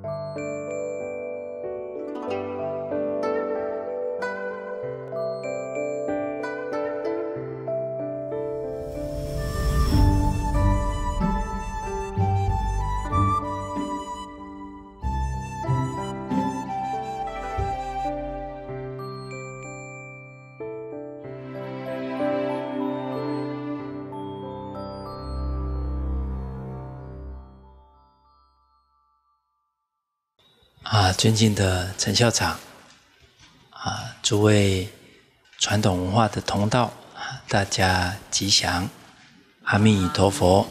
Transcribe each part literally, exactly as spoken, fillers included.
啊，尊敬的陈校长，啊，诸位传统文化的同道，大家吉祥，阿弥陀佛。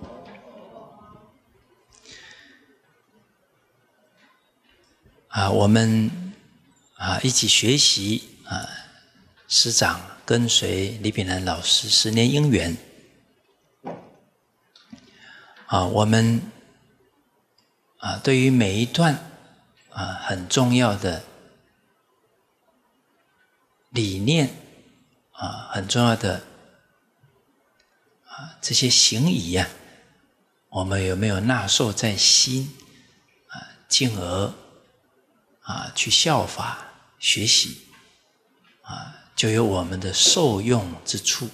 啊，我们啊一起学习啊，师长跟随李炳南老师十年因缘。啊，我们啊对于每一段啊，很重要的理念啊，很重要的啊，这些行仪啊，我们有没有纳受在心啊？进而啊去效法学习啊，就有我们的受用之处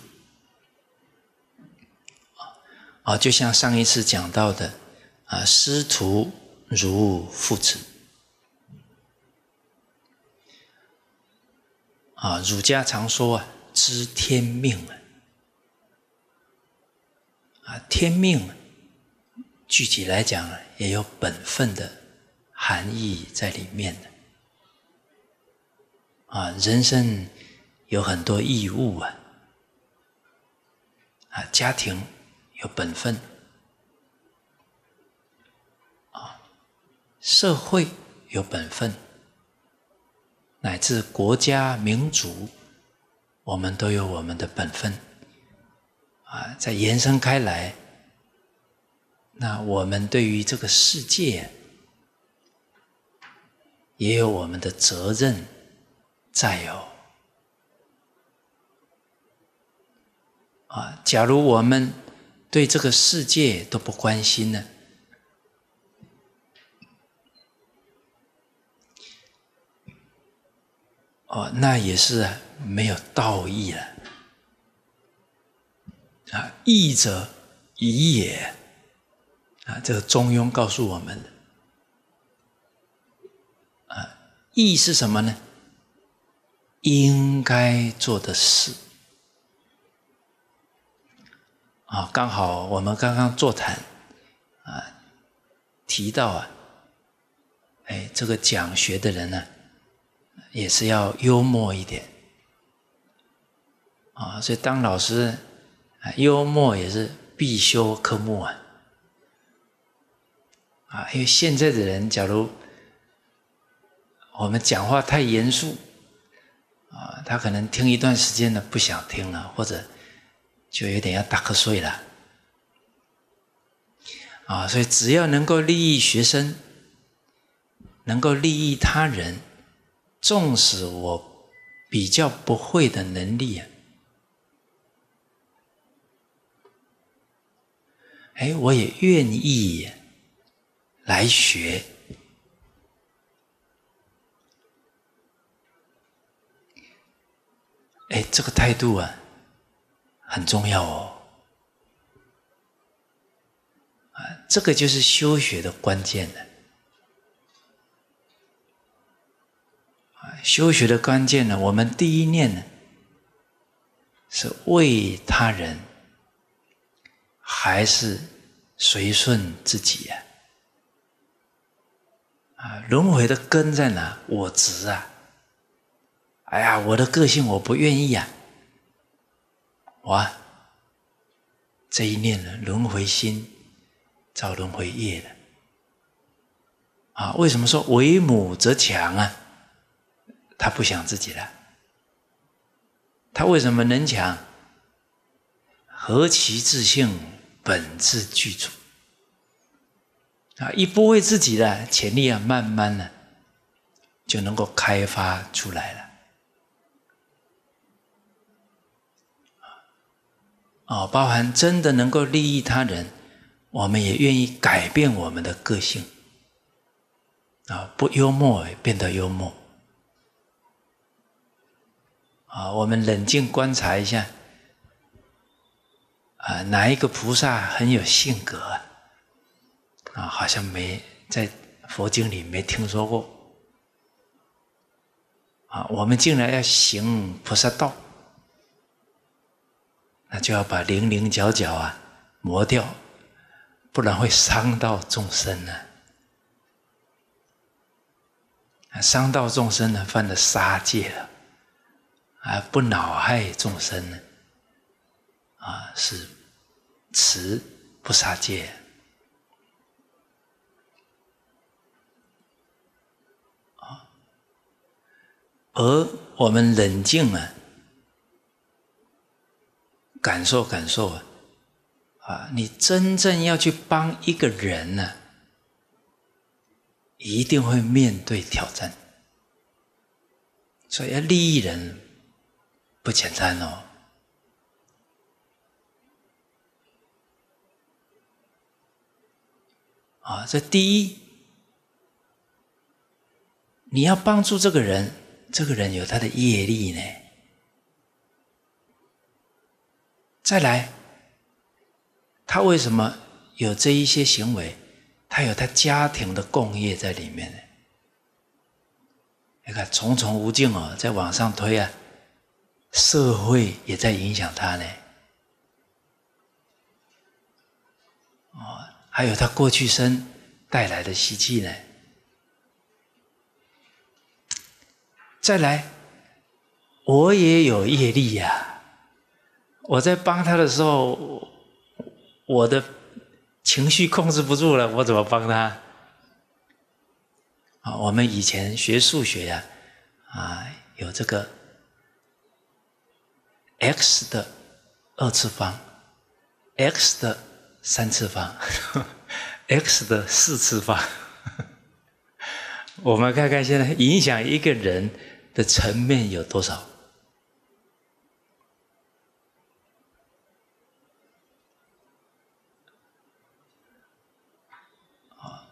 啊。就像上一次讲到的啊，师徒如父子。啊，儒家常说啊，知天命啊，啊，天命具体来讲也有本分的含义在里面的。啊，人生有很多义务啊，啊，家庭有本分，啊，社会有本分。乃至国家民族，我们都有我们的本分啊。再延伸开来，那我们对于这个世界也有我们的责任在有啊。假如我们对这个世界都不关心呢？哦，那也是啊，没有道义了啊！义者宜也啊，这个中庸告诉我们的啊，义是什么呢？应该做的事啊。刚好我们刚刚座谈啊，提到啊，哎，这个讲学的人呢、啊。也是要幽默一点啊，所以当老师幽默也是必修科目啊。啊，因为现在的人，假如我们讲话太严肃啊，他可能听一段时间呢不想听了，或者就有点要打瞌睡了啊。所以只要能够利益学生，能够利益他人。纵使我比较不会的能力啊，哎，我也愿意来学。哎，这个态度啊，很重要哦。啊，这个就是修学的关键了。修学的关键呢，我们第一念呢是为他人，还是随顺自己呀？啊，轮回的根在哪？我执啊！哎呀，我的个性我不愿意啊！哇，这一念呢，轮回心造轮回业了。啊，为什么说为母则强啊？他不想自己了，他为什么能强？何其自性，本自具足啊！一不为自己的潜力啊，慢慢呢就能够开发出来了。哦，包含真的能够利益他人，我们也愿意改变我们的个性。 啊，不幽默也变得幽默。啊，我们冷静观察一下，啊，哪一个菩萨很有性格啊？啊，好像没在佛经里没听说过。啊，我们竟然要行菩萨道，那就要把棱棱角角啊磨掉，不然会伤到众生呢、啊。伤到众生呢，犯了杀戒了，啊，不恼害众生呢，啊，是持不杀戒。而我们冷静啊，感受感受啊，啊，你真正要去帮一个人呢、啊，一定会面对挑战，所以要利益人不简单哦。啊，这第一，你要帮助这个人。这个人有他的业力呢，再来，他为什么有这一些行为？他有他家庭的共业在里面呢。你看重重无尽哦，在往上推啊，社会也在影响他呢。哦，还有他过去生带来的习气呢。再来，我也有业力呀、啊。我在帮他的时候，我的情绪控制不住了，我怎么帮他？啊，我们以前学数学呀、啊，啊，有这个 x 的二次方 ，x 的三次方，x 的四次方。我们看看现在影响一个人的层面有多少？啊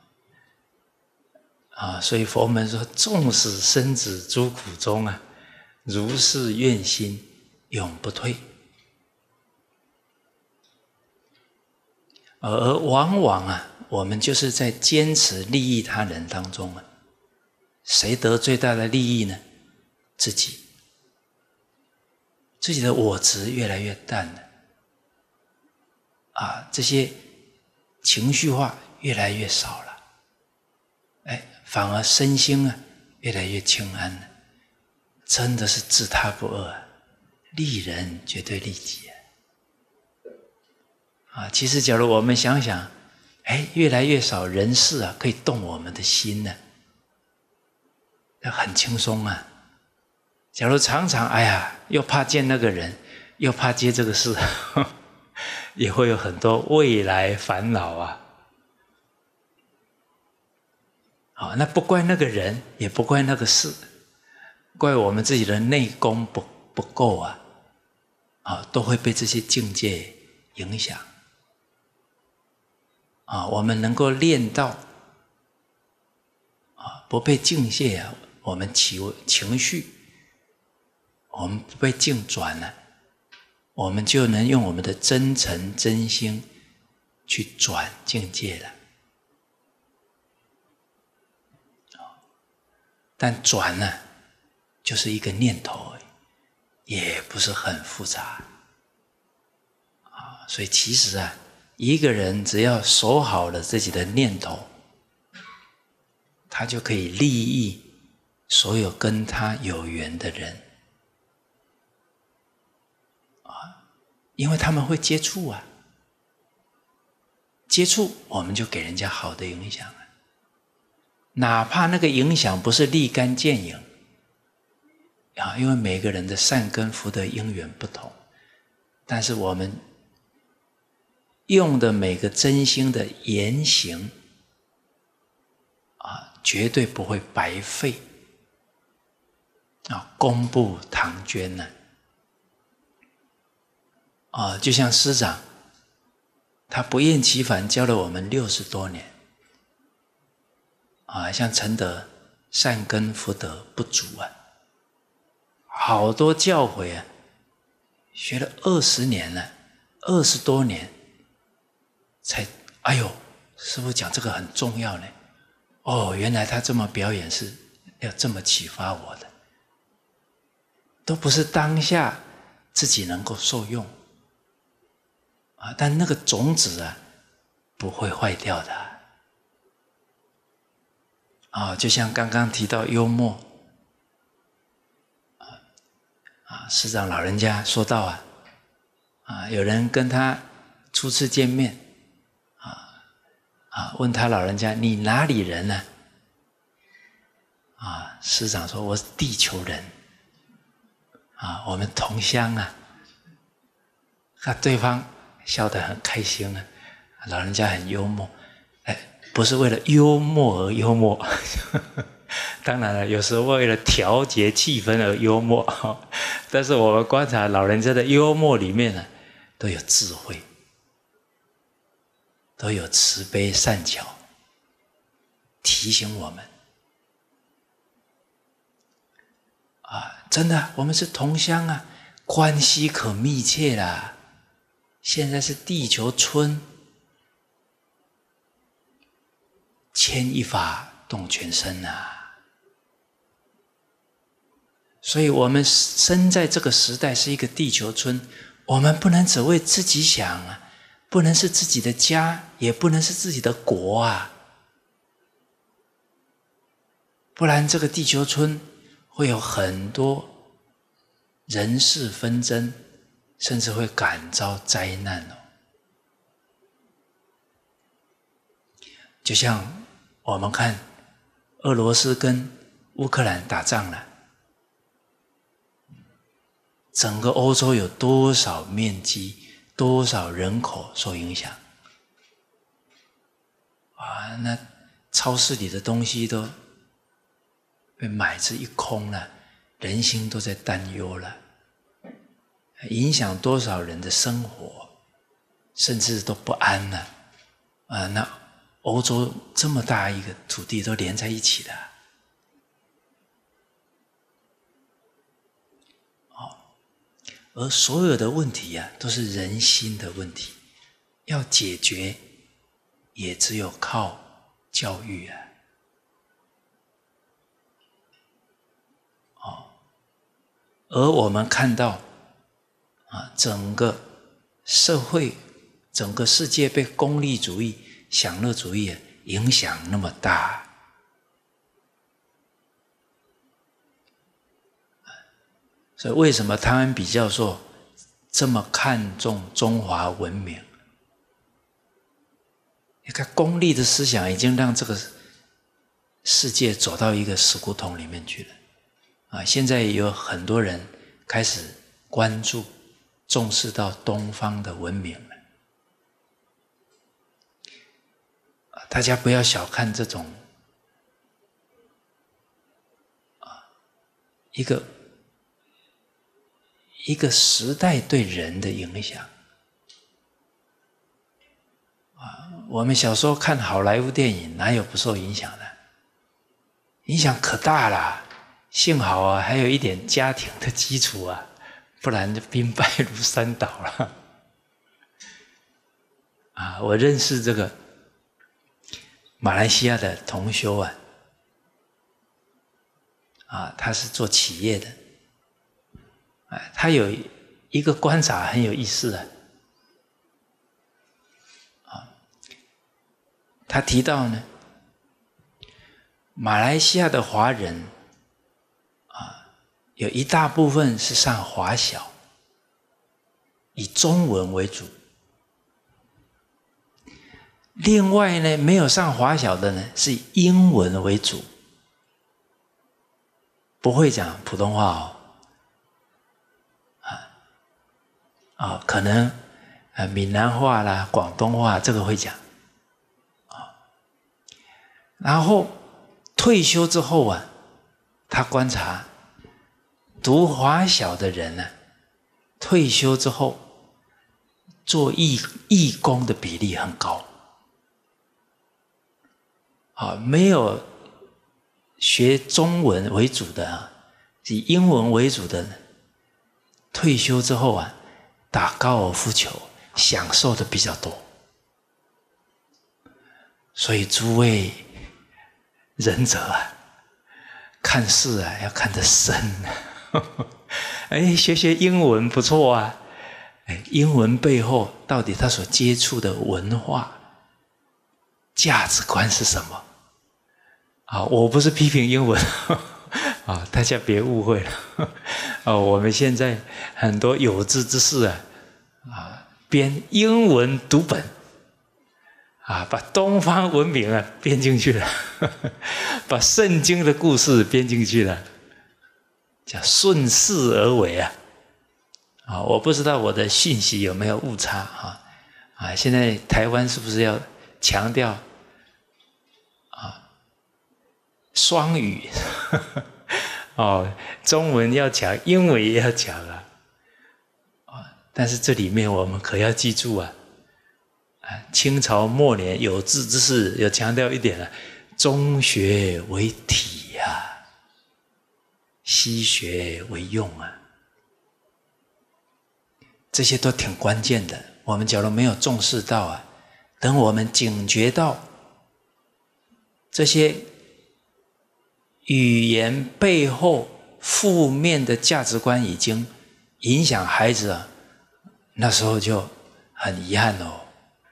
啊！所以佛门说：“纵使生子诸苦中啊，如是愿心永不退。”而往往啊，我们就是在坚持利益他人当中啊，谁得最大的利益呢？自己。自己的我执越来越淡了，啊，这些情绪化越来越少了，哎，反而身心啊越来越清安了，真的是自他不二啊，利人绝对利己啊！啊，其实假如我们想想，哎，越来越少人事啊可以动我们的心呢、啊，那很轻松啊。假如常常哎呀，又怕见那个人，又怕接这个事，也会有很多未来烦恼啊。好，那不怪那个人，也不怪那个事，怪我们自己的内功不不够啊，啊，都会被这些境界影响。啊，我们能够练到啊，不被境界啊，我们情情绪。我们不被境转了，我们就能用我们的真诚真心去转境界了。但转呢，就是一个念头而已，也不是很复杂。啊，所以其实啊，一个人只要守好了自己的念头，他就可以利益所有跟他有缘的人。因为他们会接触啊，接触我们就给人家好的影响啊，哪怕那个影响不是立竿见影啊，因为每个人的善根福德因缘不同，但是我们用的每个真心的言行啊，绝对不会白费啊，功布唐捐呢、啊。啊，就像师长，他不厌其烦教了我们六十多年， 啊，像承德善根福德不足啊，好多教诲啊，学了二十年了，二十多年才，哎呦，师父讲这个很重要呢。哦，原来他这么表演是要这么启发我的，都不是当下自己能够受用啊，但那个种子啊不会坏掉的啊。啊，就像刚刚提到幽默啊，啊，师长老人家说到啊，啊，有人跟他初次见面，啊啊，问他老人家你哪里人呢？啊，师长说我是地球人，啊，我们同乡啊。那对方笑得很开心啊，老人家很幽默，哎，不是为了幽默而幽默，当然了，有时候为了调节气氛而幽默，但是我们观察老人家的幽默里面呢，都有智慧，都有慈悲善巧，提醒我们啊，真的，我们是同乡啊，关系可密切啦。现在是地球村，牵一发动全身啊！所以我们生在这个时代是一个地球村，我们不能只为自己想啊，不能是自己的家，也不能是自己的国啊，不然这个地球村会有很多人事纷争，甚至会感遭灾难哦。就像我们看俄罗斯跟乌克兰打仗了，整个欧洲有多少面积、多少人口受影响？啊，那超市里的东西都被买之一空了，人心都在担忧了。影响多少人的生活，甚至都不安了啊！那欧洲这么大一个土地都连在一起的，哦，而所有的问题啊，都是人心的问题，要解决也只有靠教育啊，哦，而我们看到。啊，整个社会、整个世界被功利主义、享乐主义影响那么大，所以为什么他们比较说这么看重中华文明？你看，功利的思想已经让这个世界走到一个死胡同里面去了。啊，现在有很多人开始关注。重视到东方的文明了，大家不要小看这种啊，一个一个时代对人的影响啊。我们小时候看好莱坞电影，哪有不受影响的？影响可大了，幸好啊，还有一点家庭的基础啊。不然就兵败如山倒了。啊，我认识这个马来西亚的同修啊，啊，他是做企业的，啊，他有一个观察很有意思啊，啊，他提到呢，马来西亚的华人。有一大部分是上华小，以中文为主。另外呢，没有上华小的呢，是以英文为主，不会讲普通话哦。啊，哦，可能呃闽南话啦、广东话这个会讲。啊，然后退休之后啊，他观察。读华小的人呢、啊，退休之后做义义工的比例很高。啊，没有学中文为主的啊，以英文为主的，退休之后啊，打高尔夫球享受的比较多。所以诸位仁者啊，看事啊要看得深。哎，学学英文不错啊。哎，英文背后到底他所接触的文化价值观是什么？啊，我不是批评英文啊，大家别误会了。啊，我们现在很多有志之士啊，啊，编英文读本，啊，把东方文明啊编进去了，把圣经的故事编进去了，叫顺势而为啊。啊，我不知道我的讯息有没有误差啊？啊，现在台湾是不是要强调啊双语？哦，中文要强，英文也要强啊！啊，但是这里面我们可要记住啊，啊，清朝末年有志之士有强调一点啊，中学为体啊，西学为用啊。这些都挺关键的，我们假如没有重视到啊，等我们警觉到这些语言背后负面的价值观已经影响孩子了，那时候就很遗憾哦。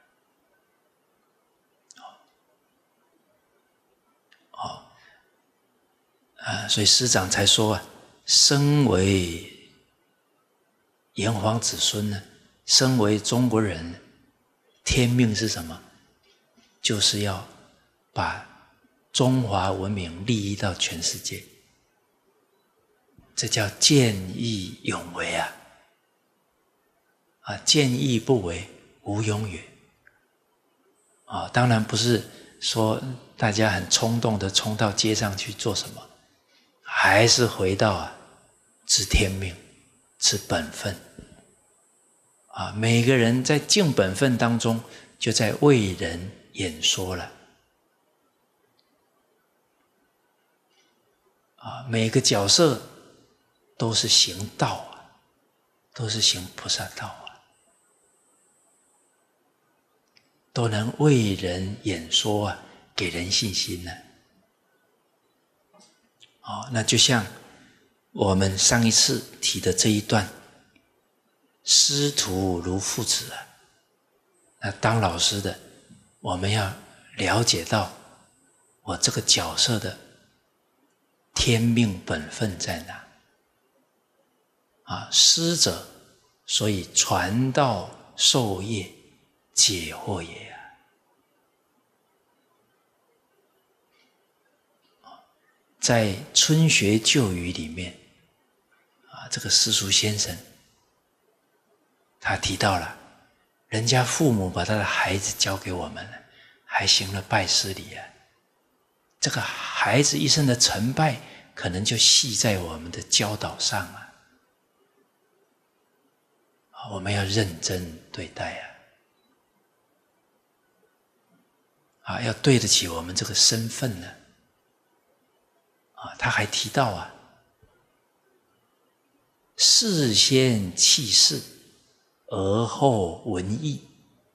哦，啊，所以师长才说啊，身为炎黄子孙呢，身为中国人，天命是什么？就是要把中华文明利益到全世界，这叫见义勇为啊！啊，见义不为，无勇也。啊，当然不是说大家很冲动的冲到街上去做什么，还是回到啊，知天命，知本分。啊，每个人在尽本分当中，就在为人演说了。啊，每个角色都是行道啊，都是行菩萨道啊，都能为人演说啊，给人信心呢。哦，那就像我们上一次提的这一段。师徒如父子啊，那当老师的，我们要了解到我这个角色的天命本分在哪啊？师者，所以传道授业解惑也啊。在春学旧语里面啊，这个私塾先生他提到了，人家父母把他的孩子交给我们了，还行了拜师礼啊。这个孩子一生的成败，可能就系在我们的教导上啊。我们要认真对待啊，啊，要对得起我们这个身份呢。啊，他还提到啊，事先弃事。而后闻义，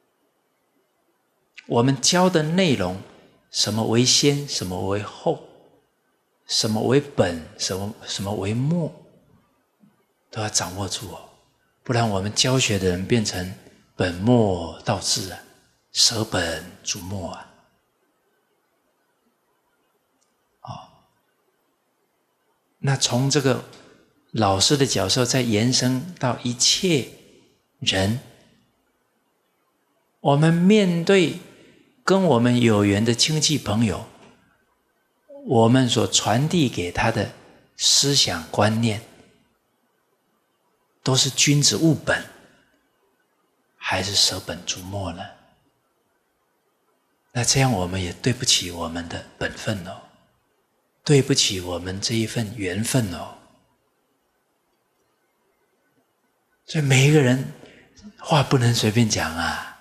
我们教的内容，什么为先，什么为后，什么为本，什么什么为末，都要掌握住哦，不然我们教学的人变成本末倒置啊，舍本逐末啊。哦，那从这个老师的角色再延伸到一切人，我们面对跟我们有缘的亲戚朋友，我们所传递给他的思想观念，都是君子务本，还是舍本逐末呢？那这样我们也对不起我们的本分哦，对不起我们这一份缘分哦。所以每一个人话不能随便讲啊，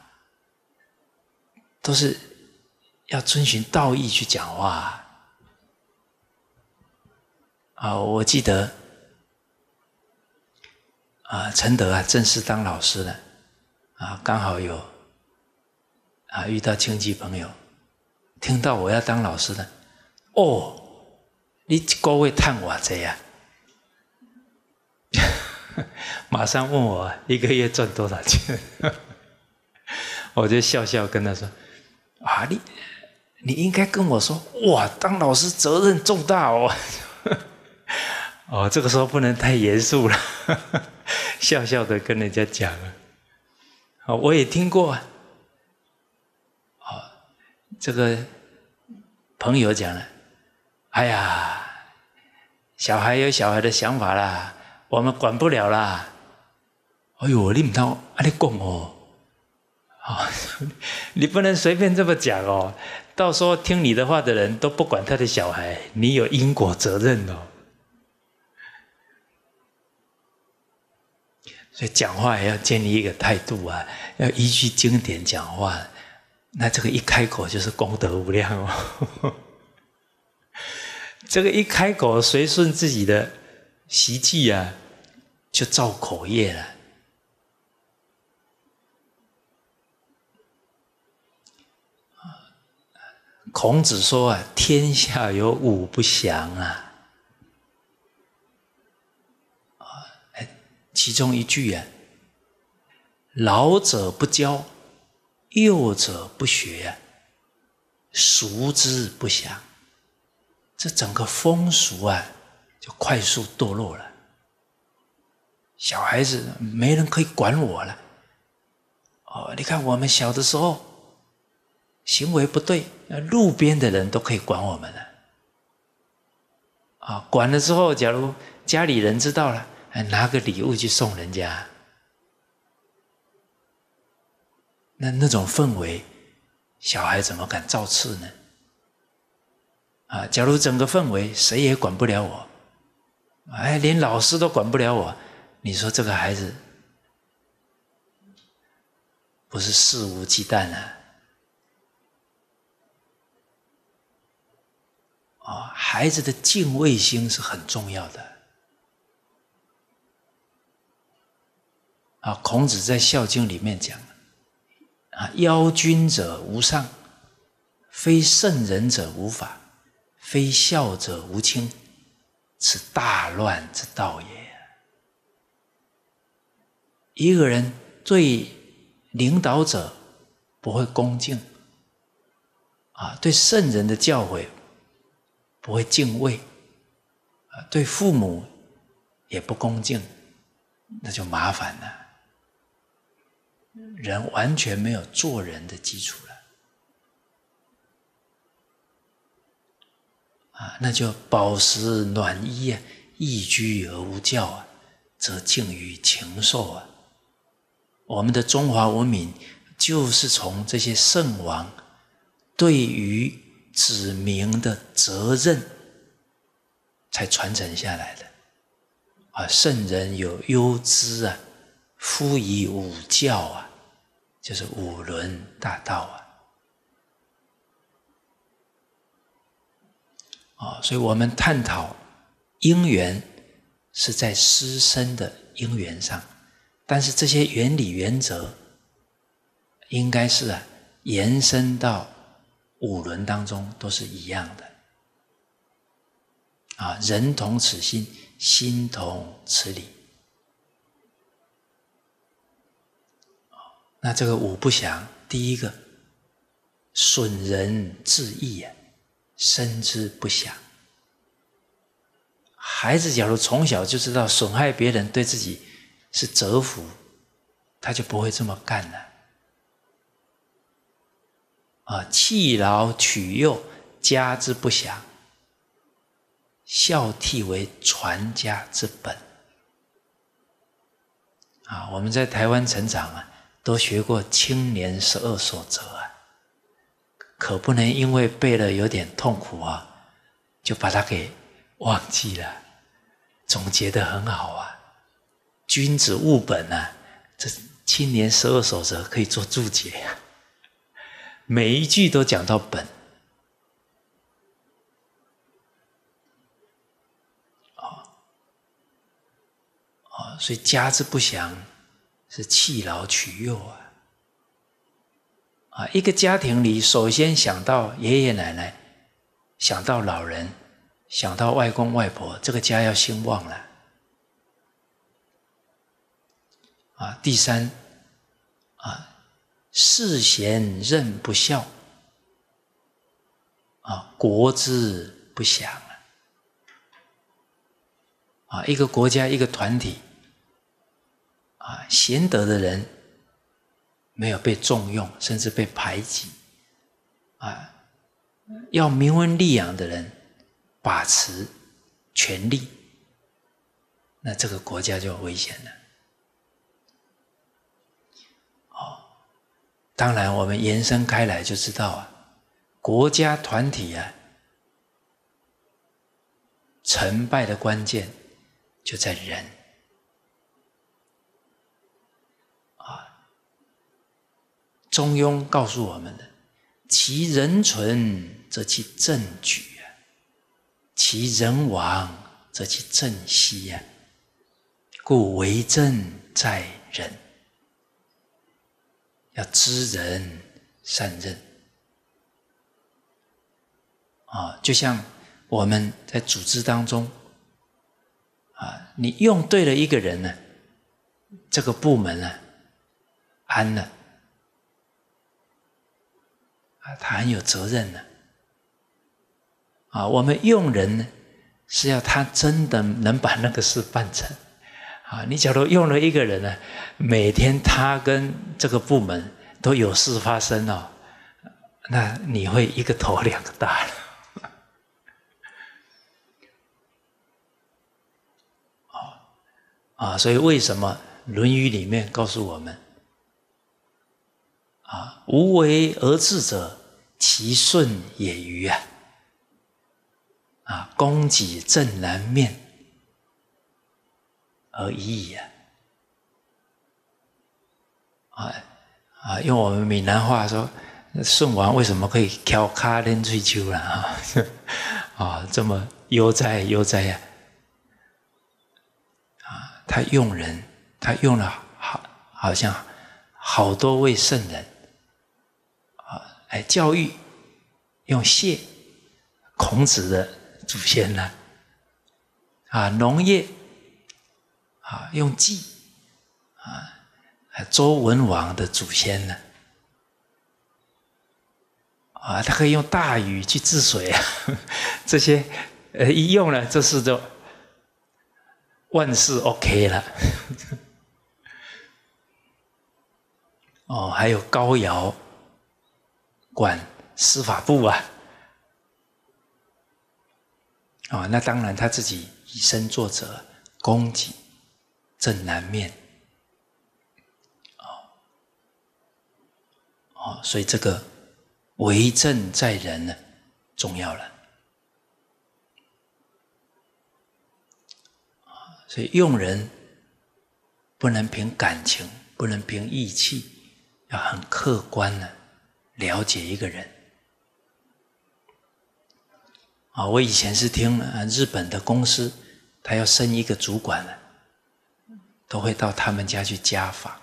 都是要遵循道义去讲话啊。 啊，我记得啊，陈德啊，正式当老师了啊，刚好有啊遇到亲戚朋友，听到我要当老师的，哦，你一个月赚多少啊？马上问我一个月赚多少钱？我就笑笑跟他说：“啊，你你应该跟我说，哇，当老师责任重大哦。”哦，这个时候不能太严肃了，笑笑的跟人家讲了。哦，我也听过啊。哦，这个朋友讲了，哎呀，小孩有小孩的想法啦，我们管不了啦。哎呦，你唔通安尼讲哦，哦，你不能随便这么讲哦，到时候听你的话的人都不管他的小孩，你有因果责任哦。所以讲话也要建立一个态度啊，要依据经典讲话。那这个一开口就是功德无量哦。这个一开口随顺自己的习气啊，就造口业了。孔子说啊，天下有五不祥啊。其中一句啊，老者不教，幼者不学啊，俗之不祥。这整个风俗啊，就快速堕落了。小孩子没人可以管我了。哦，你看我们小的时候，行为不对，路边的人都可以管我们了。啊，管了之后，假如家里人知道了，拿个礼物去送人家，那那种氛围，小孩怎么敢造次呢？啊，假如整个氛围谁也管不了我，哎，连老师都管不了我，你说这个孩子不是肆无忌惮啊？啊，孩子的敬畏心是很重要的。啊，孔子在《孝经》里面讲，啊，邀君者无上，非圣人者无法，非孝者无亲，此大乱之道也。一个人对领导者不会恭敬，啊，对圣人的教诲不会敬畏，啊，对父母也不恭敬，那就麻烦了。人完全没有做人的基础了，啊，那就饱食暖衣啊，逸居而无教啊，则近于禽兽啊。我们的中华文明就是从这些圣王对于子民的责任才传承下来的啊。圣人有忧之啊，夫以五教啊，就是五伦大道啊。哦，所以我们探讨因缘是在师生的因缘上，但是这些原理原则应该是啊延伸到五伦当中都是一样的啊，人同此心，心同此理。那这个五不祥，第一个损人至义啊，生之不祥。孩子假如从小就知道损害别人对自己是折福，他就不会这么干了。啊，弃老取幼，家之不祥，孝悌为传家之本。啊，我们在台湾成长啊，都学过青年十二守则啊，可不能因为背了有点痛苦啊，就把它给忘记了。总结得很好啊，君子务本啊，这青年十二守则可以做注解啊，每一句都讲到本。 啊，所以家之不祥是弃老取幼啊。啊，一个家庭里，首先想到爷爷奶奶，想到老人，想到外公外婆，这个家要兴旺了。啊，第三，啊，世贤任不孝，啊，国之不祥啊。啊，一个国家，一个团体，啊，贤德的人没有被重用，甚至被排挤，啊，要明文立养的人把持权力，那这个国家就危险了。哦，当然我们延伸开来就知道啊，国家团体啊，成败的关键就在人。中庸告诉我们的，其人存则其政举啊，其人亡则其政息啊，故为政在人。要知人善任啊，就像我们在组织当中啊，你用对了一个人呢，这个部门呢安了。啊，他很有责任的。啊，我们用人呢，是要他真的能把那个事办成。啊，你假如用了一个人呢，每天他跟这个部门都有事发生哦，那你会一个头两个大了。啊，所以为什么《论语》里面告诉我们？啊，无为而治者，其顺也愚啊！啊，供给正南面而已矣啊！啊啊，用我们闽南话说，舜王为什么可以翘脚练喙秋了啊？啊，这么悠哉悠哉呀！啊，他用人，他用了好，好像好多位圣人。哎，教育用谢，孔子的祖先呢？啊，农业啊用季，啊，周文王的祖先呢？啊，他可以用大禹去治水啊，这些呃一用了，这事就万事 OK 了。哦，还有高尧。管司法部啊，哦，那当然他自己以身作则，供给正南面，哦，哦，所以这个为政在人呢，重要了，所以用人不能凭感情，不能凭义气，要很客观的了解一个人。啊，我以前是听日本的公司，他要升一个主管了，都会到他们家去家访。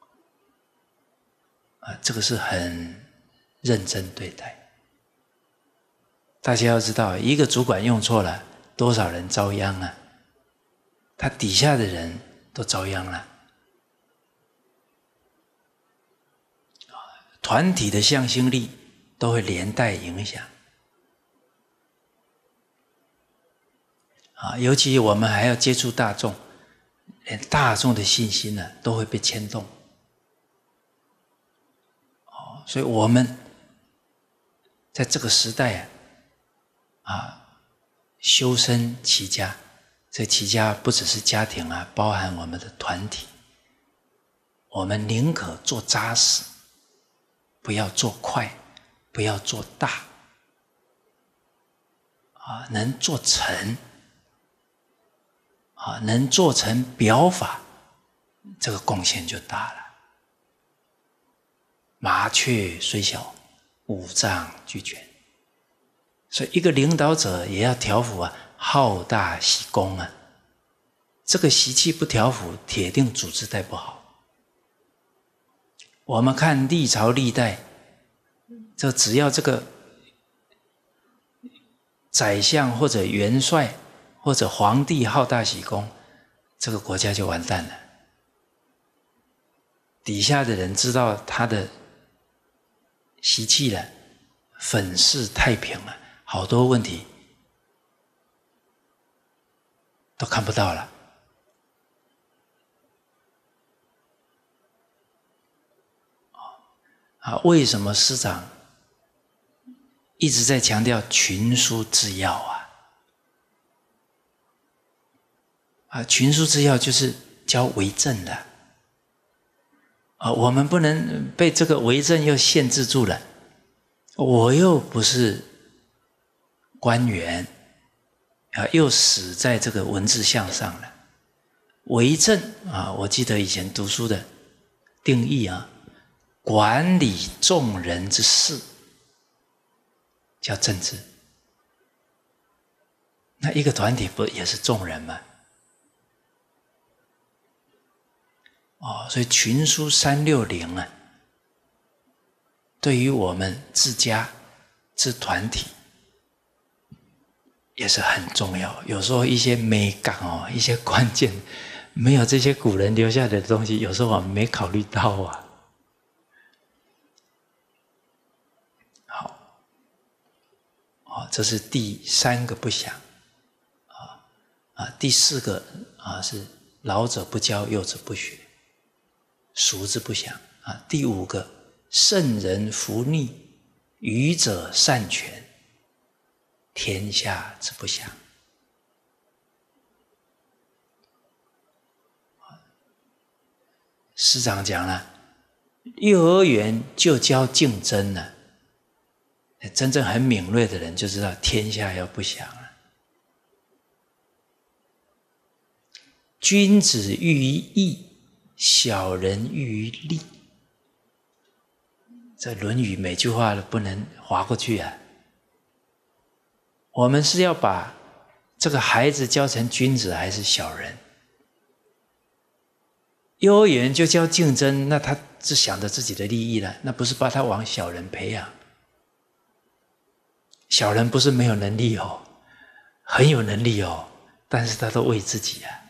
啊，这个是很认真对待。大家要知道，一个主管用错了，多少人遭殃啊？他底下的人都遭殃了。团体的向心力都会连带影响。啊，尤其我们还要接触大众，连大众的信心呢都会被牵动。哦，所以我们在这个时代啊，啊，修身齐家，这齐家不只是家庭啊，包含我们的团体。我们宁可做扎实，不要做快，不要做大，啊，能做成。啊，能做成表法，这个贡献就大了。麻雀虽小，五脏俱全。所以一个领导者也要调伏啊，好大喜功啊， 这个习气不调伏，铁定组织带不好。我们看历朝历代，这只要这个宰相或者元帅或者皇帝好大喜功，这个国家就完蛋了。底下的人知道他的习气了，粉饰太平了，好多问题都看不到了。啊，为什么师长一直在强调群书治要啊？啊，群书治要就是教为政的啊，我们不能被这个为政又限制住了。我又不是官员啊，又死在这个文字项上了。为政啊，我记得以前读书的定义啊，管理众人之事叫政治。那一个团体不也是众人吗？哦，所以群书三六零啊，对于我们自家自团体也是很重要。有时候一些美感哦，一些关键没有这些古人留下的东西，有时候我们没考虑到啊。好，哦，这是第三个不想啊啊，第四个啊是老者不教，幼者不学，俗之不想啊。第五个，圣人弗逆，愚者擅权，天下之不祥。师长讲了，幼儿园就教竞争了，真正很敏锐的人就知道天下要不祥了。君子喻于义，小人喻于利。这《论语》每句话都不能划过去啊！我们是要把这个孩子教成君子还是小人？幼儿园就教竞争，那他只想着自己的利益了，那不是把他往小人培养。小人不是没有能力哦，很有能力哦，但是他都为自己啊。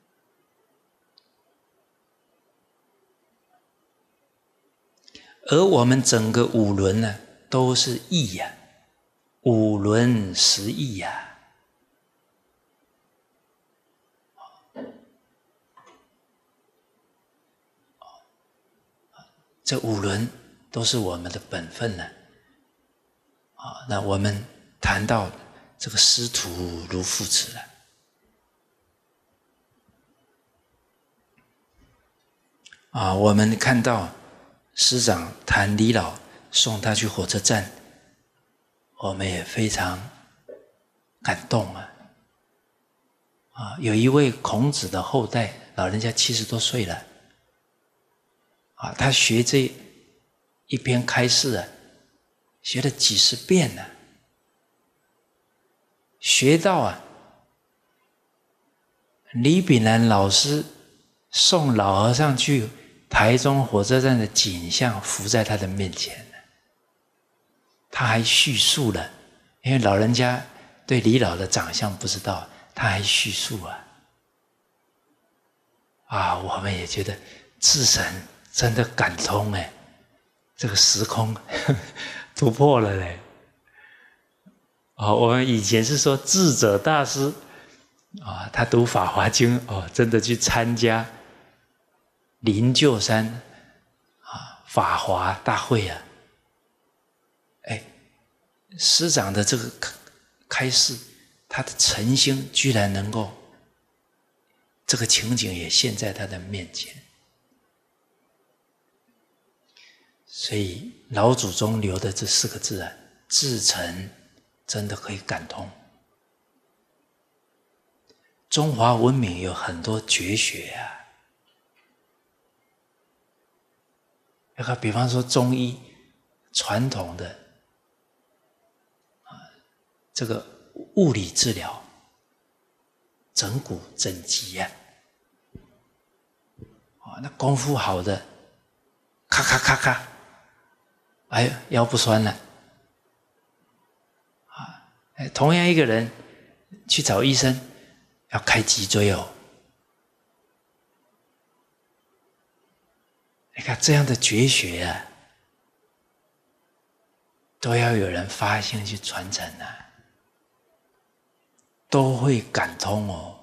而我们整个五伦呢，都是义呀、啊，五伦十义呀、啊。这五伦都是我们的本分呢。啊，那我们谈到这个师徒如父子了。啊，我们看到师长谈李老送他去火车站，我们也非常感动啊。啊，有一位孔子的后代，老人家七十多岁了。啊，他学这一篇开示啊，学了几十遍了，学到啊，李炳南老师送老和尚去台中火车站的景象浮在他的面前了。他还叙述了，因为老人家对李老的长相不知道，他还叙述啊。啊，我们也觉得至神真的感通哎，这个时空突破了嘞！哦，我们以前是说智者大师啊，他读《法华经》哦，真的去参加灵鹫山啊法华大会啊！哎，师长的这个开示，他的诚心居然能够，这个情景也现在他的面前。所以老祖宗留的这四个字啊，至诚真的可以感通。中华文明有很多绝学啊，那个比方说中医传统的啊，这个物理治疗，整骨整脊啊， 啊，那功夫好的，咔咔咔咔，哎，腰不酸了。啊，同样一个人去找医生，要开脊椎哦。你看这样的绝学啊，都要有人发心去传承啊，都会感通哦。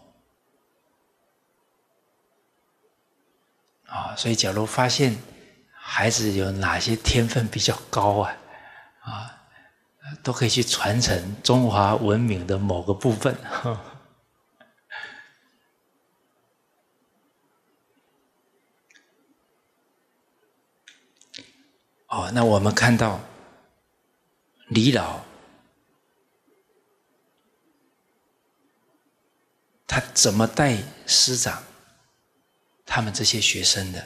啊，所以假如发现孩子有哪些天分比较高啊，啊，都可以去传承中华文明的某个部分。哦，那我们看到李老，他怎么带师长他们这些学生的，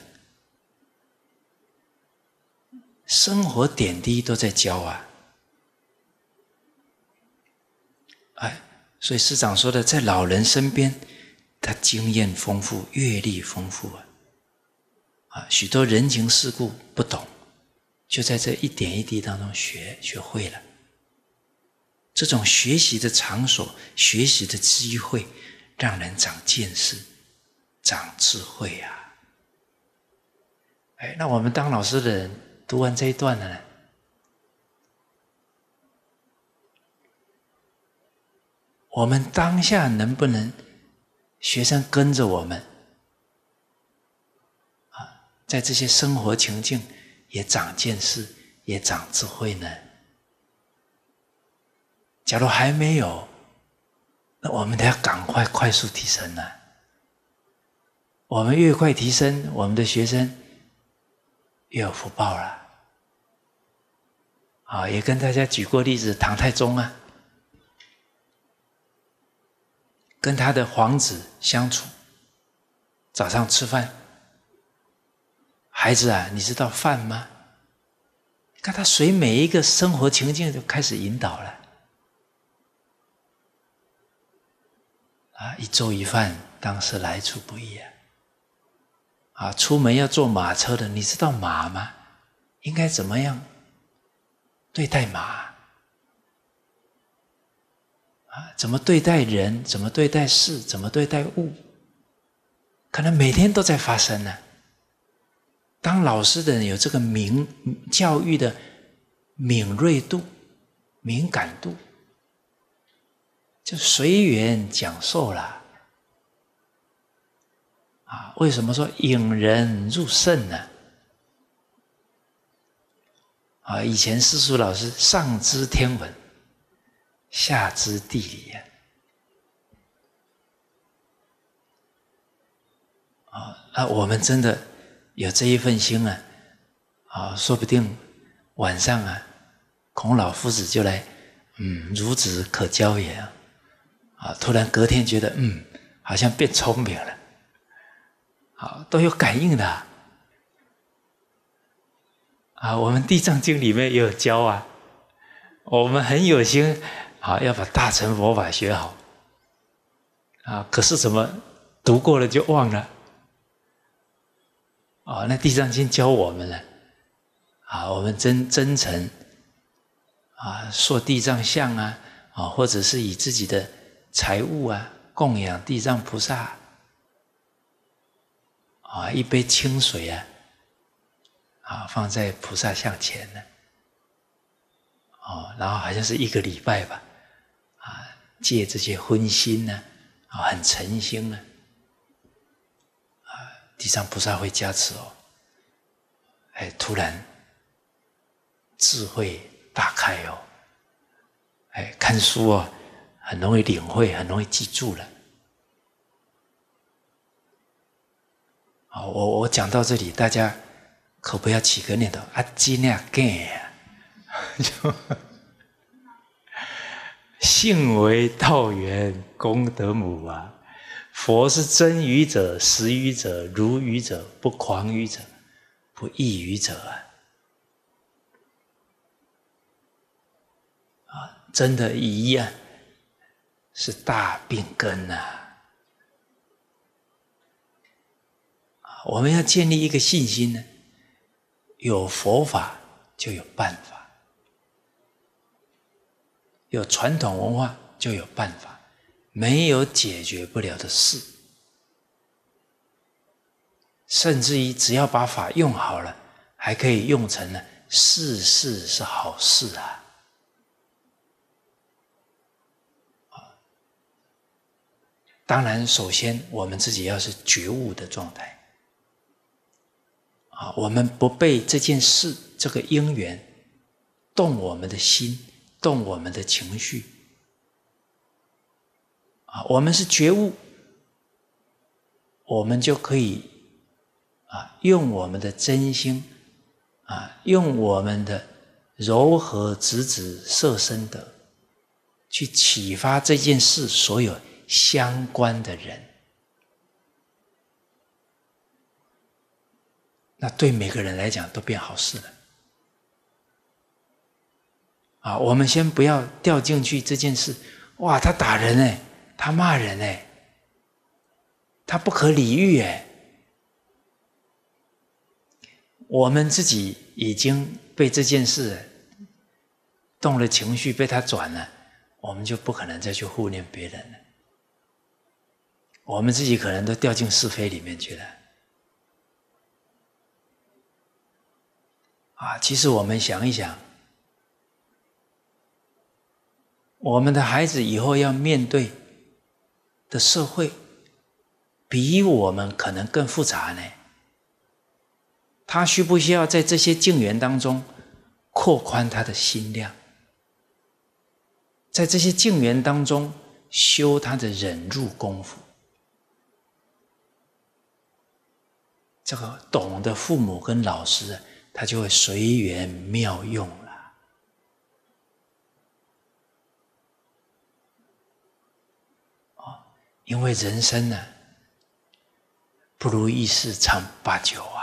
生活点滴都在教啊。哎，所以师长说的，在老人身边，他经验丰富，阅历丰富啊，啊，许多人情世故不懂，就在这一点一滴当中学学会了。这种学习的场所，学习的机会，让人长见识，长智慧啊。哎，那我们当老师的人读完这一段了呢，我们当下能不能学生跟着我们啊，在这些生活情境也长见识，也长智慧呢？假如还没有，那我们得要赶快快速提升呢。我们越快提升，我们的学生越有福报了。啊，也跟大家举过例子，唐太宗啊，跟他的皇子相处，早上吃饭，孩子啊，你知道饭吗？看他随每一个生活情境就开始引导了。啊，一粥一饭，当时来处不易啊。啊，出门要坐马车的，你知道马吗？应该怎么样对待马？啊，怎么对待人？怎么对待事？怎么对待物？可能每天都在发生呢。当老师的人有这个敏教育的敏锐度、敏感度，就随缘讲授啦。啊，为什么说引人入胜呢？啊，以前世俗老师上知天文，下知地理啊。啊，那我们真的有这一份心啊，啊，说不定晚上啊，孔老夫子就来，嗯，孺子可教也啊，啊，突然隔天觉得，嗯，好像变聪明了，啊，都有感应的啊。啊，我们《地藏经》里面也有教啊，我们很有心啊，要把大乘佛法学好啊，可是怎么读过了就忘了？啊，那《地藏经》教我们了啊，我们真真诚啊，塑地藏像啊，啊，或者是以自己的财物啊供养地藏菩萨啊，一杯清水啊。啊，放在菩萨像前呢，哦，然后好像是一个礼拜吧，啊，借这些荤腥呢，啊，很诚心呢，啊，地藏菩萨会加持哦，哎，突然智慧大开哦，哎，看书哦，很容易领会，很容易记住了。啊，我我讲到这里，大家可不要起个念头啊，真呀假呀，就性为道源，功德母啊。佛是真语者、实语者、如语者、不诳语者、不异语者啊！啊，真的疑啊，是大病根呐！啊， 我们要建立一个信心呢，有佛法就有办法，有传统文化就有办法，没有解决不了的事。甚至于只要把法用好了，还可以用成呢，事事是好事啊！当然，首先我们自己要是觉悟的状态啊，我们不被这件事、这个因缘动我们的心、动我们的情绪啊，我们是觉悟，我们就可以啊，用我们的真心啊，用我们的柔和直指摄身德，去启发这件事所有相关的人。那对每个人来讲都变好事了。啊，我们先不要掉进去这件事，哇，他打人哎，他骂人哎，他不可理喻哎。我们自己已经被这件事动了情绪，被他转了，我们就不可能再去护念别人了。我们自己可能都掉进是非里面去了。啊，其实我们想一想，我们的孩子以后要面对的社会，比我们可能更复杂呢。他需不需要在这些境缘当中扩宽他的心量，在这些境缘当中修他的忍辱功夫？这个懂得父母跟老师，他就会随缘妙用了。哦，因为人生呢，不如意事常八九啊。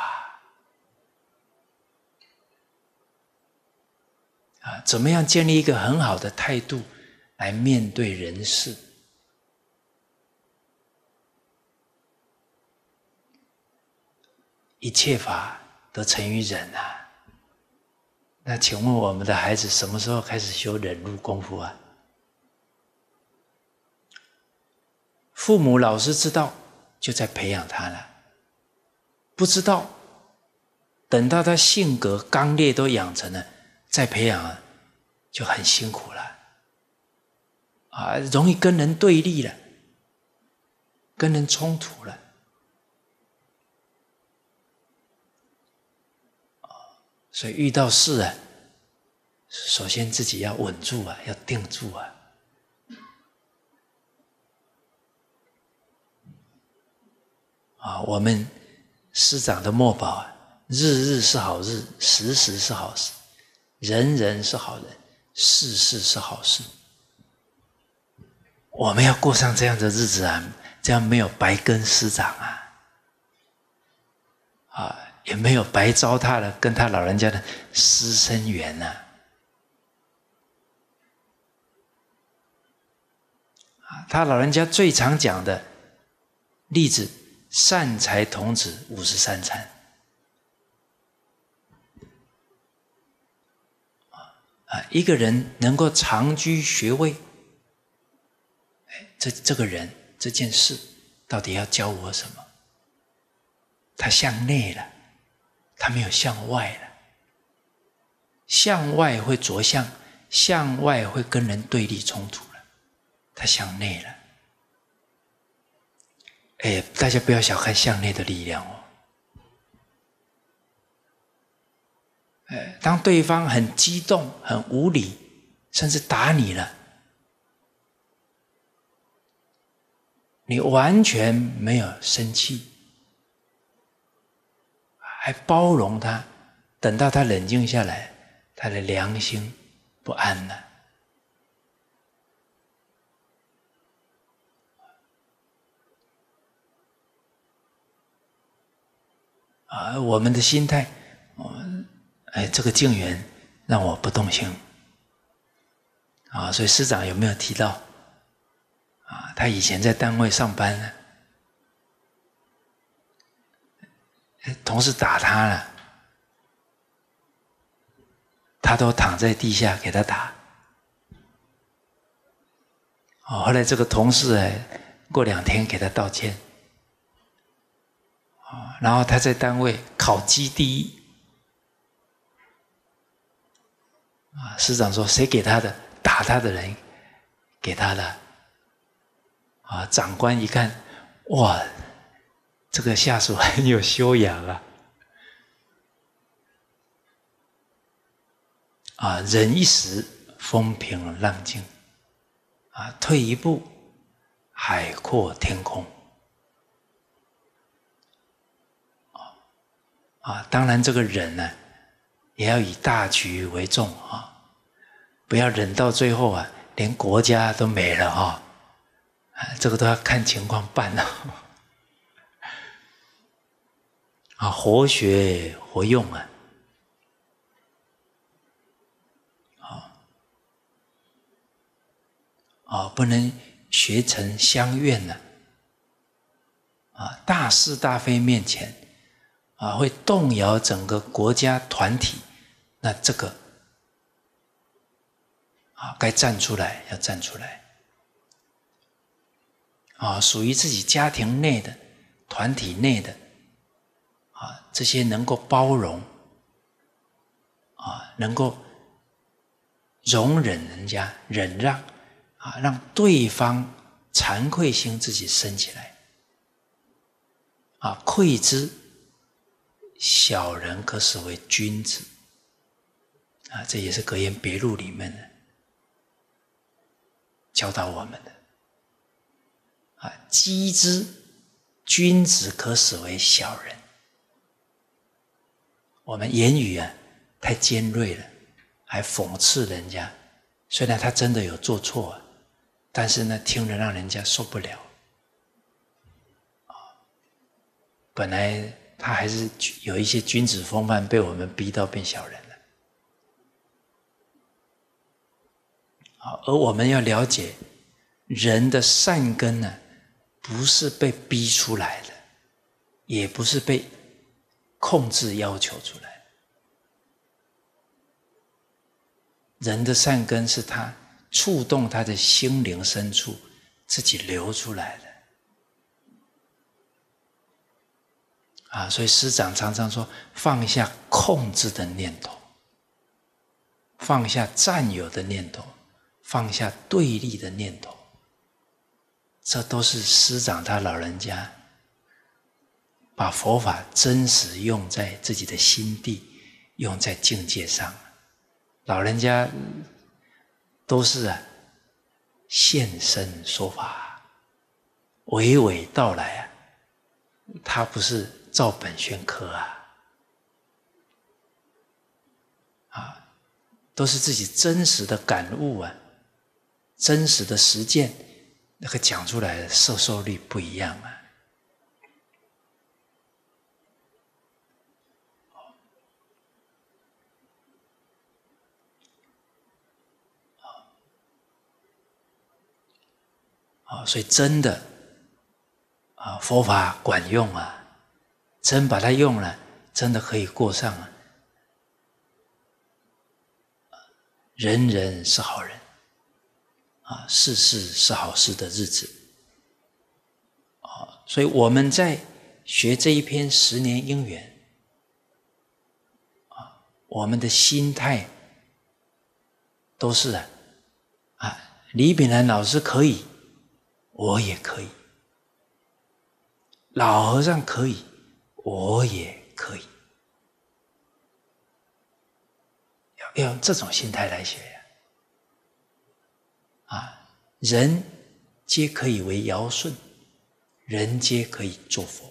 啊，怎么样建立一个很好的态度来面对人事？一切法都成于忍啊。那请问我们的孩子什么时候开始修忍辱功夫啊？父母老师知道，就在培养他了。不知道，等到他性格刚烈都养成了，再培养啊，就很辛苦了。啊，容易跟人对立了，跟人冲突了。所以遇到事啊，首先自己要稳住啊，要定住啊。啊，我们师长的墨宝啊，日日是好日，时时是好时，人人是好人，事事是好事。我们要过上这样的日子啊，这样没有白跟师长啊，啊。也没有白糟蹋了跟他老人家的师生缘呐、啊。他老人家最常讲的例子，善财童子五十三参。啊，一个人能够长居学位，这这个人这件事到底要教我什么？他向内了。他没有向外了，向外会着相，向外会跟人对立冲突了，他向内了。哎，大家不要小看向内的力量哦。哎，当对方很激动、很无理，甚至打你了，你完全没有生气。还包容他，等到他冷静下来，他的良心不安了。啊，我们的心态，哎，这个境缘让我不动心。啊，所以师长有没有提到？啊，他以前在单位上班呢， 同事打他了，他都躺在地下给他打。哦，后来这个同事哎，过两天给他道歉，哦，然后他在单位考绩第一，啊，师长说谁给他的？打他的人给他的。啊，长官一看，哇，这个下属很有修养啊！啊，忍一时，风平浪静；啊，退一步，海阔天空。啊，当然这个忍呢，也要以大局为重啊，不要忍到最后啊，连国家都没了啊！这个都要看情况办了。啊，活学活用啊！啊啊，不能学成相怨呢。啊，大是大非面前，啊，会动摇整个国家团体，那这个啊，该站出来，要站出来。啊，属于自己家庭内的、团体内的，啊，这些能够包容，啊，能够容忍人家、忍让，啊，让对方惭愧心自己升起来，啊，愧之，小人可使为君子，啊，这也是格言别录里面的教导我们的。啊，讥之，君子可使为小人。我们言语啊太尖锐了，还讽刺人家，虽然他真的有做错啊，但是呢，听了让人家受不了。啊，本来他还是有一些君子风范，被我们逼到变小人了。啊，而我们要了解人的善根呢，不是被逼出来的，也不是被控制要求出来的。人的善根是他触动他的心灵深处自己流出来的。啊，所以师长常常说，放下控制的念头，放下占有的念头，放下对立的念头，这都是师长他老人家把佛法真实用在自己的心地，用在境界上。老人家都是啊现身说法，娓娓道来啊，他不是照本宣科啊，啊，都是自己真实的感悟啊，真实的实践，那个讲出来的摄受率不一样啊。啊，所以真的啊，佛法管用啊，真把它用了，真的可以过上啊，人人是好人啊，事事是好事的日子啊。所以我们在学这一篇十年因缘啊，我们的心态都是啊，啊，李炳南老师可以，我也可以；老和尚可以，我也可以。要用这种心态来学呀！啊，人皆可以为尧舜，人皆可以做佛。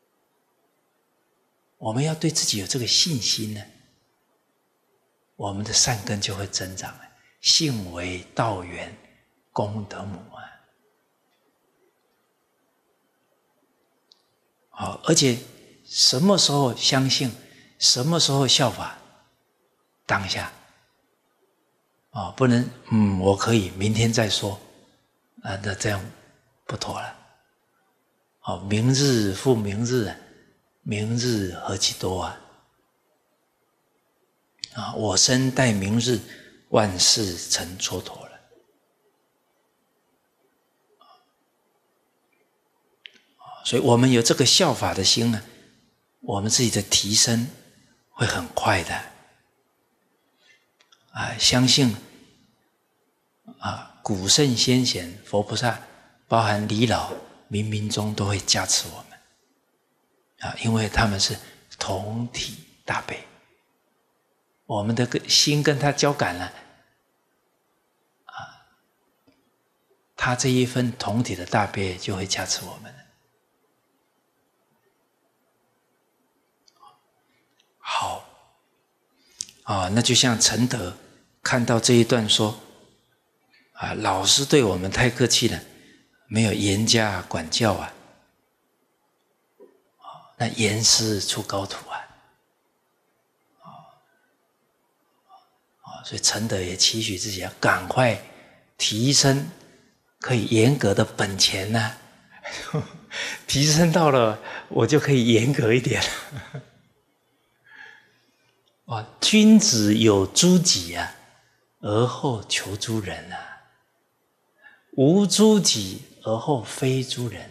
我们要对自己有这个信心呢，我们的善根就会增长。信为道源，功德母啊！好，而且什么时候相信，什么时候效法，当下。哦，不能，嗯，我可以，明天再说，啊，那这样不妥了。哦，明日复明日， 明日何其多啊！啊，我生待明日，万事成蹉跎了。所以我们有这个效法的心呢，我们自己的提升会很快的。啊，相信啊，古圣先贤、佛菩萨，包含离老、冥冥中都会加持我们。啊，因为他们是同体大悲，我们的心跟他交感了，啊，他这一份同体的大悲就会加持我们。好，啊，那就像陈德看到这一段说，啊，老师对我们太客气了，没有严加管教啊。那严师出高徒啊！所以陈德也期许自己要赶快提升可以严格的本钱呢、啊，提升到了我就可以严格一点了。哇，君子有诸己啊，而后求诸人啊；无诸己，而后非诸人。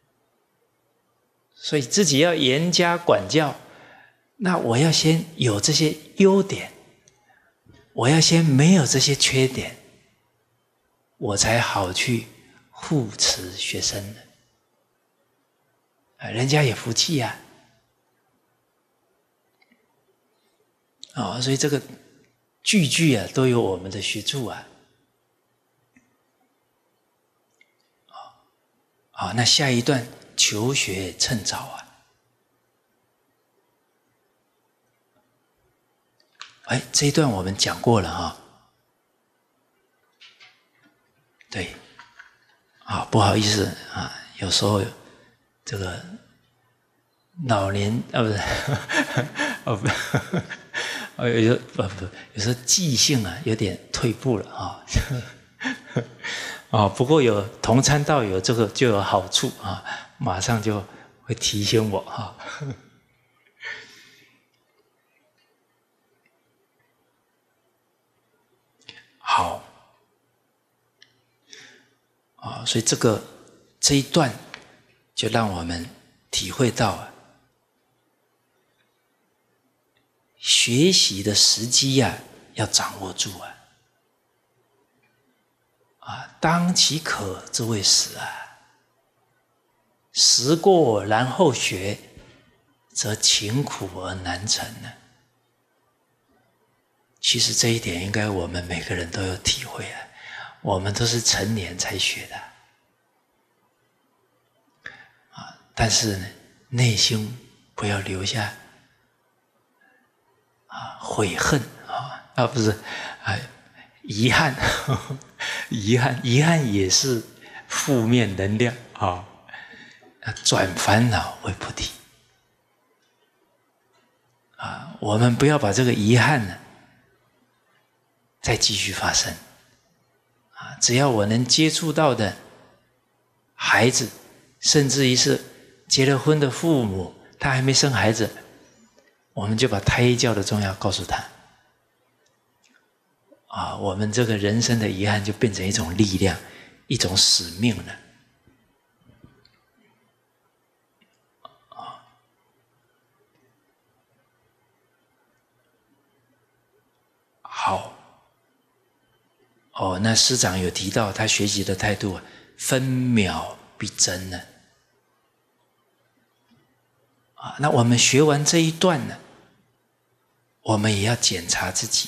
所以自己要严加管教，那我要先有这些优点，我要先没有这些缺点，我才好去护持学生的。人家也服气啊。哦，所以这个句句啊都有我们的学处啊。好，那下一段求学趁早啊。哎，这一段我们讲过了哈。对，啊，不好意思啊，有时候这个老年啊不是，哦不，哦有时候不不，有时候记性啊有点退步了啊。哦，不过有同参道友这个就有好处啊，马上就会提醒我哈。好，啊，所以这个这一段就让我们体会到啊，学习的时机呀、啊、要掌握住啊。啊，当其可之谓时啊，时过然后学，则勤苦而难成呢。其实这一点应该我们每个人都有体会啊，我们都是成年才学的啊，但是呢，内心不要留下啊悔恨啊，啊不是啊遗憾。遗憾，遗憾也是负面能量啊！转烦恼为菩提啊！我们不要把这个遗憾呢再继续发生啊！只要我能接触到的孩子，甚至于是结了婚的父母，他还没生孩子，我们就把胎教的重要告诉他。啊，我们这个人生的遗憾就变成一种力量，一种使命了。啊，好，哦，那师长有提到他学习的态度，分秒必争呢。啊，那我们学完这一段呢，我们也要检查自己。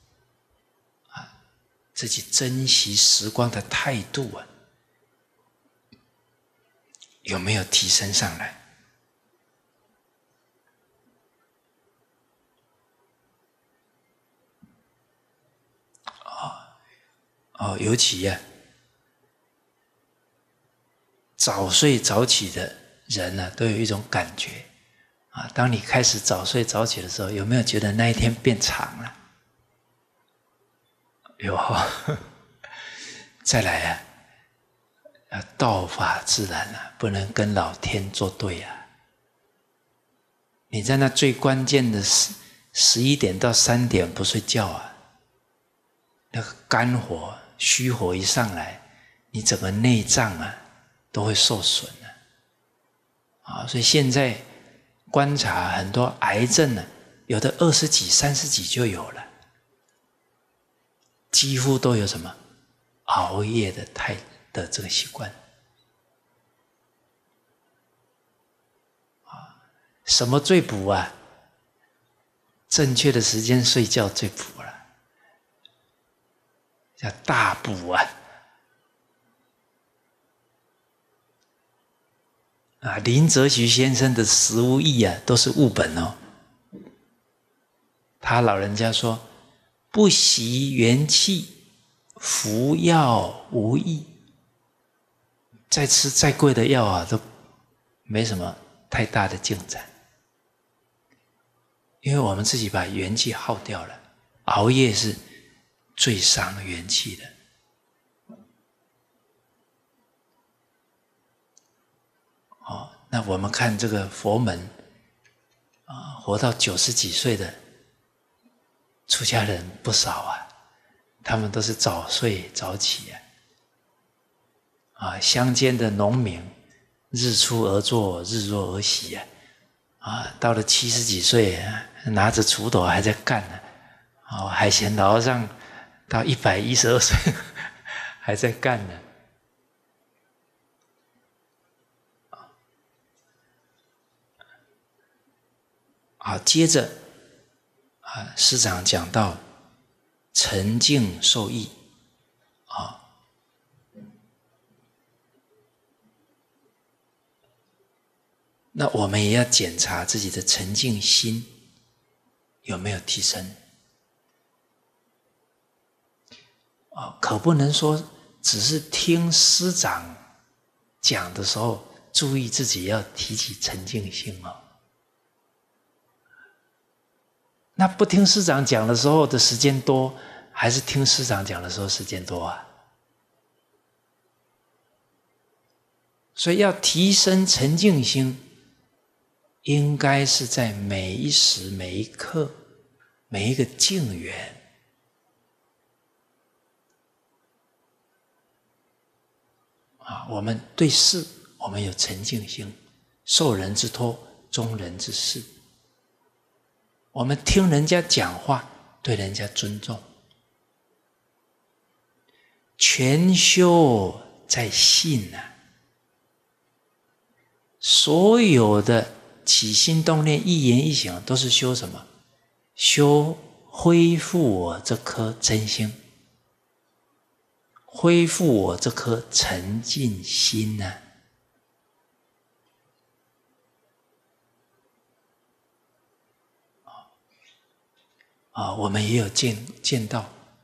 自己珍惜时光的态度啊，有没有提升上来？哦哦，尤其呀、啊，早睡早起的人呢、啊，都有一种感觉啊。当你开始早睡早起的时候，有没有觉得那一天变长了？有，再来啊，要道法自然啊，不能跟老天作对啊。 你在那最关键的十十一点到三点不睡觉啊，那个肝火、虚火一上来，你整个内脏啊都会受损的啊。所以现在观察很多癌症呢、啊，有的二十几、三十几就有了，几乎都有什么熬夜的太的这个习惯啊。什么最补啊？正确的时间睡觉最补了，叫大补啊！啊，林则徐先生的食无益啊，都是物本哦。他老人家说：“不习元气，服药无益。”再吃再贵的药啊，都没什么太大的进展，因为我们自己把元气耗掉了。熬夜是最伤元气的。哦，那我们看这个佛门啊，活到九十几岁的出家人不少啊，他们都是早睡早起啊。啊，乡间的农民日出而作，日落而息啊，啊，到了七十几岁，拿着锄头还在干呢，啊，海贤老和尚到一百一十二岁还在干呢。好，接着啊，师长讲到沉静受益啊。那我们也要检查自己的沉静心有没有提升啊，可不能说只是听师长讲的时候注意自己要提起沉静心哦。那不听师长讲的时候的时间多，还是听师长讲的时候时间多啊？所以要提升沉静心，应该是在每一时每一刻每一个境缘啊，我们对事我们有沉静心，受人之托，忠人之事。我们听人家讲话，对人家尊重。全修在信啊，所有的起心动念、一言一行，都是修什么？修恢复我这颗真心，恢复我这颗沉静心呢、啊？啊，我们也有见见到，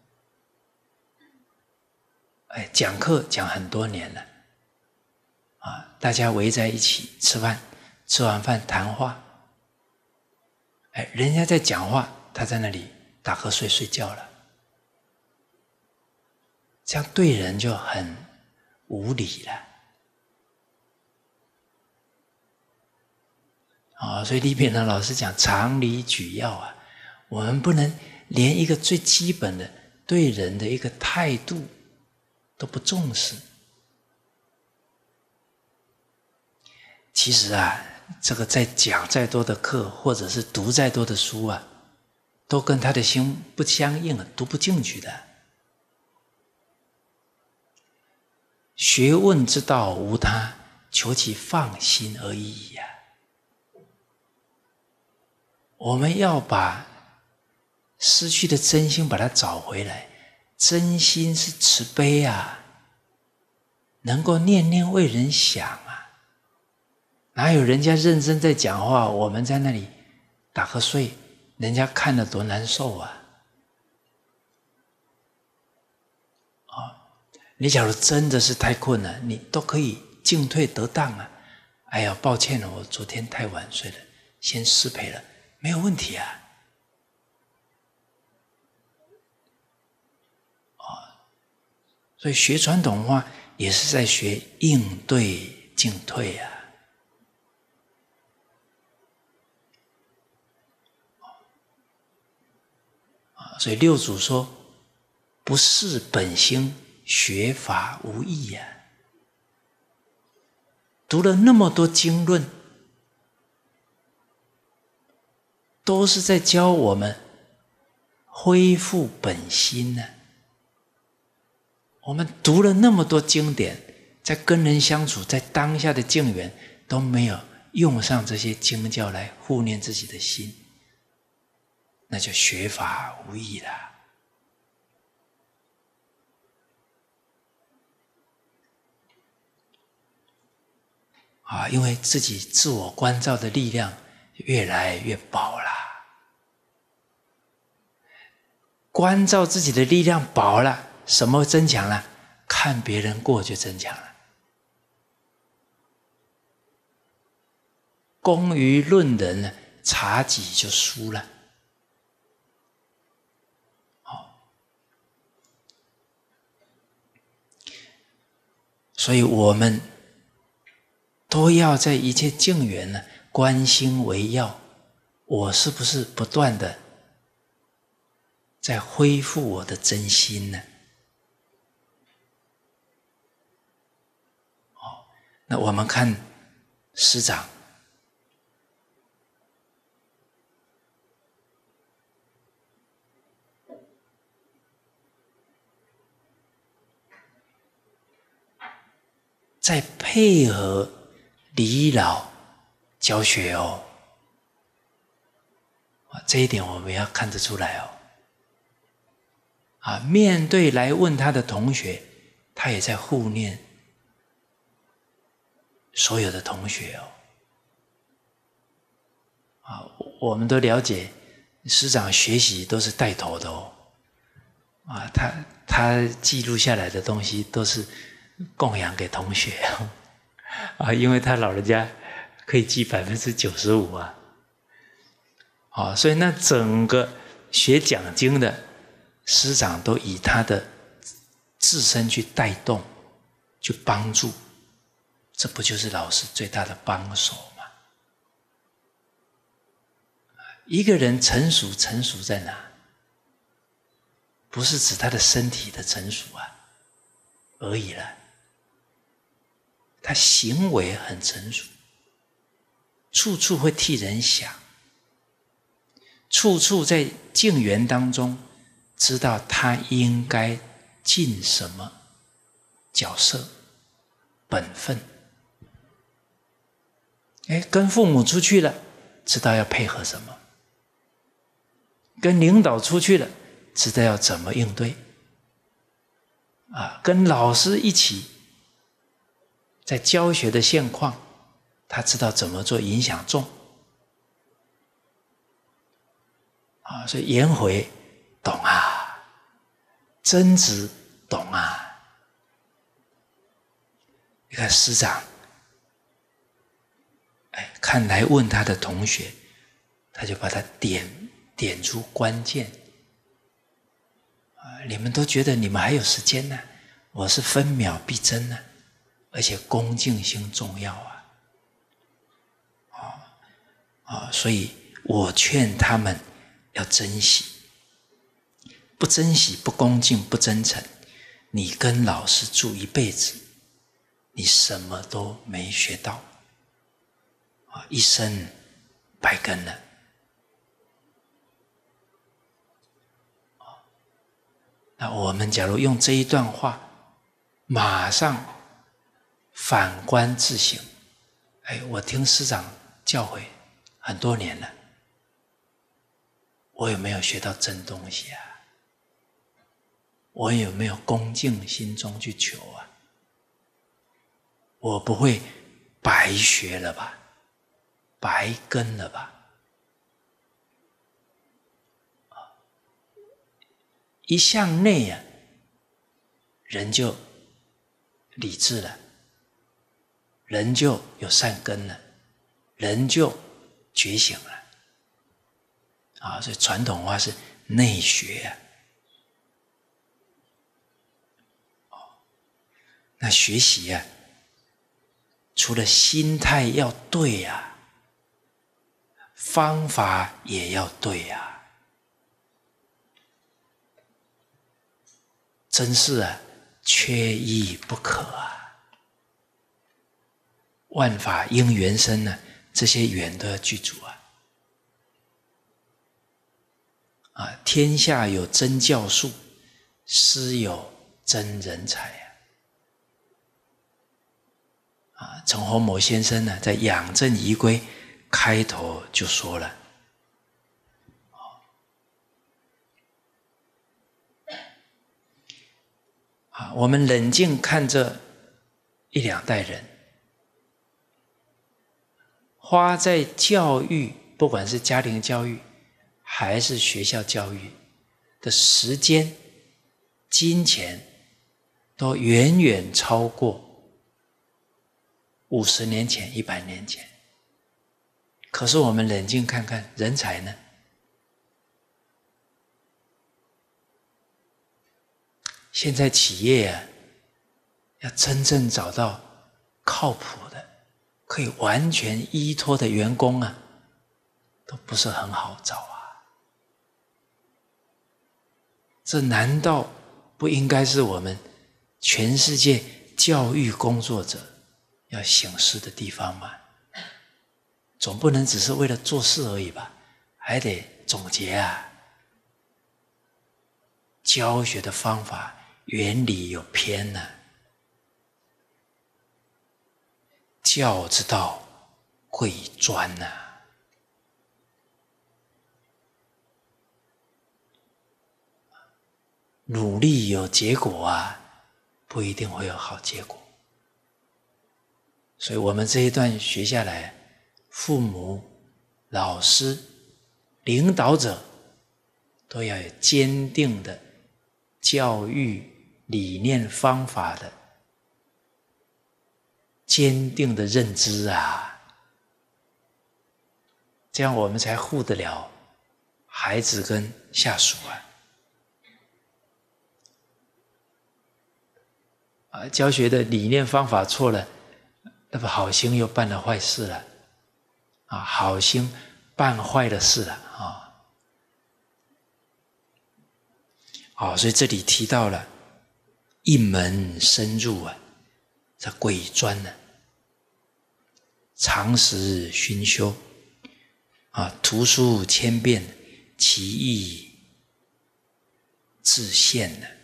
哎，讲课讲很多年了，啊，大家围在一起吃饭，吃完饭谈话，哎，人家在讲话，他在那里打瞌睡睡觉了，这样对人就很无礼了。啊，所以李炳南老师讲常理举要啊。我们不能连一个最基本的对人的一个态度都不重视。其实啊，这个再讲再多的课，或者是读再多的书啊，都跟他的心不相应，读不进去的。学问之道无他，求其放心而已呀、啊。我们要把失去的真心把它找回来，真心是慈悲啊，能够念念为人想啊。哪有人家认真在讲话，我们在那里打瞌睡，人家看了多难受啊！啊，你假如真的是太困了，你都可以进退得当啊。哎呀，抱歉了，我昨天太晚睡了，先失陪了，没有问题啊。所以学传统文化也是在学应对进退啊。 所以六祖说：“不是本心，学法无益呀。”读了那么多经论，都是在教我们恢复本心呢。我们读了那么多经典，在跟人相处，在当下的境缘都没有用上这些经教来护念自己的心，那就学法无益了。啊，因为自己自我关照的力量越来越薄了，关照自己的力量薄了，什么增强了？看别人过就增强了。攻于论人呢，察己就输了。好，所以我们都要在一切境缘呢，观心为要。我是不是不断的在恢复我的真心呢？哦，那我们看师长，在配合李老教学哦，这一点我们要看得出来哦。啊，面对来问他的同学，他也在护念所有的同学哦。啊，我们都了解，师长学习都是带头的哦。啊，他他记录下来的东西都是供养给同学哦。啊，因为他老人家可以记百分之九十五啊。啊，所以那整个学讲经的师长都以他的自身去带动，去帮助，这不就是老师最大的帮手吗？一个人成熟，成熟在哪？不是指他的身体的成熟啊而已了，他行为很成熟，处处会替人想，处处在境缘当中知道他应该尽什么角色本分。哎，跟父母出去了，知道要配合什么；跟领导出去了，知道要怎么应对。啊，跟老师一起在教学的现况，他知道怎么做影响众。啊，所以颜回懂啊，曾子懂啊。你看师长，哎，看来问他的同学，他就把他点点出关键。啊，你们都觉得你们还有时间呢，我是分秒必争呢，而且恭敬心重要啊。啊啊，所以我劝他们要珍惜，不珍惜、不恭敬、不真诚，你跟老师住一辈子，你什么都没学到，啊，一生白跟了。那我们假如用这一段话，马上反观自省，哎，我听师长教诲很多年了，我有没有学到真东西啊？我有没有恭敬心中去求啊？我不会白学了吧？白跟了吧？一向内啊，人就理智了，人就有善根了，人就觉醒了。啊，所以传统话是内学啊。那学习啊，除了心态要对啊，方法也要对啊。 真是啊，缺一不可啊！万法因缘生呢、啊，这些缘都要具足啊！啊，天下有真教术，师有真人才啊！啊，陈洪谋先生呢，在《养正仪规》开头就说了。啊，我们冷静看这一两代人，花在教育，不管是家庭教育还是学校教育的时间、金钱，都远远超过五十年前、一百年前。可是我们冷静看看，人才呢？现在企业啊，要真正找到靠谱的、可以完全依托的员工啊，都不是很好找啊。这难道不应该是我们全世界教育工作者要省思的地方吗？总不能只是为了做事而已吧，还得总结啊。教学的方法原理有偏呢、啊，教之道贵专呐、啊。努力有结果啊，不一定会有好结果。所以我们这一段学下来，父母、老师、领导者都要有坚定的教育理念方法的坚定的认知啊，这样我们才护得了孩子跟下属啊。啊，教学的理念方法错了，那么好心又办了坏事了啊，好心办坏了事了啊。好，所以这里提到了一门深入啊，这贵专呢、啊，常时熏修啊，图书千遍，其义自现呢。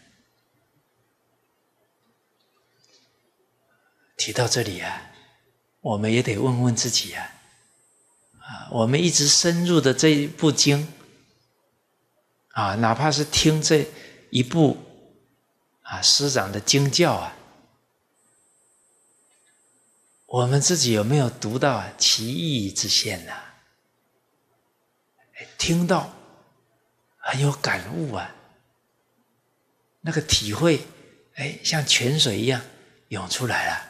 提到这里啊，我们也得问问自己啊，啊，我们一直深入的这一部经啊，哪怕是听这一部啊师长的经教啊，我们自己有没有读到啊其义之现呢、啊？听到很有感悟啊，那个体会，哎，像泉水一样涌出来了。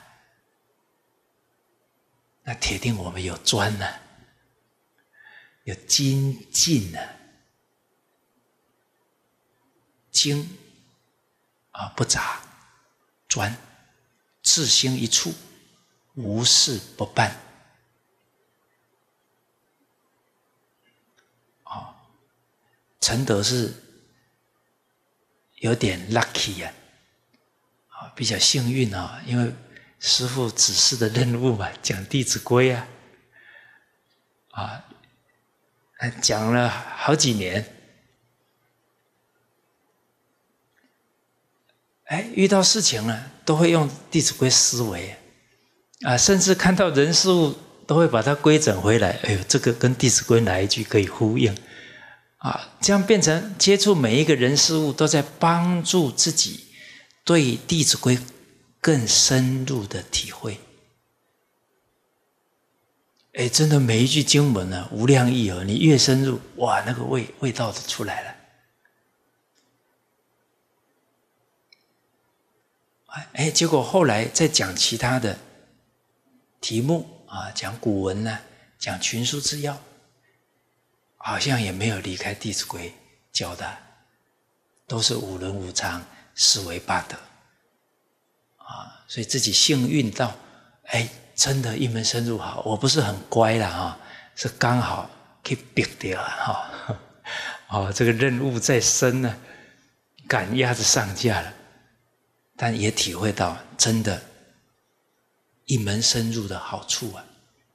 那铁定我们有专呢、啊，有精进呢、啊，精啊不杂，专志心一处，无事不办。哦，承德是有点 lucky 啊，啊，比较幸运啊，因为师父指示的任务嘛，讲《弟子规》啊，啊，讲了好几年，哎，遇到事情了，都会用《弟子规》思维啊，甚至看到人事物都会把它规整回来。哎呦，这个跟《弟子规》哪一句可以呼应啊？这样变成接触每一个人事物，都在帮助自己对《弟子规》更深入的体会。哎，真的每一句经文呢、啊，无量义哦，你越深入，哇，那个味味道就出来了。哎，结果后来再讲其他的题目啊，讲古文呢、啊，讲群书治要，好像也没有离开《弟子规》教的，都是五伦五常、四维八德啊，所以自己幸运到，哎。真的，一门深入好，我不是很乖啦哈，是刚好可以逼掉哈。哦，这个任务再深呢，赶鸭子上架了但也体会到真的一门深入的好处啊！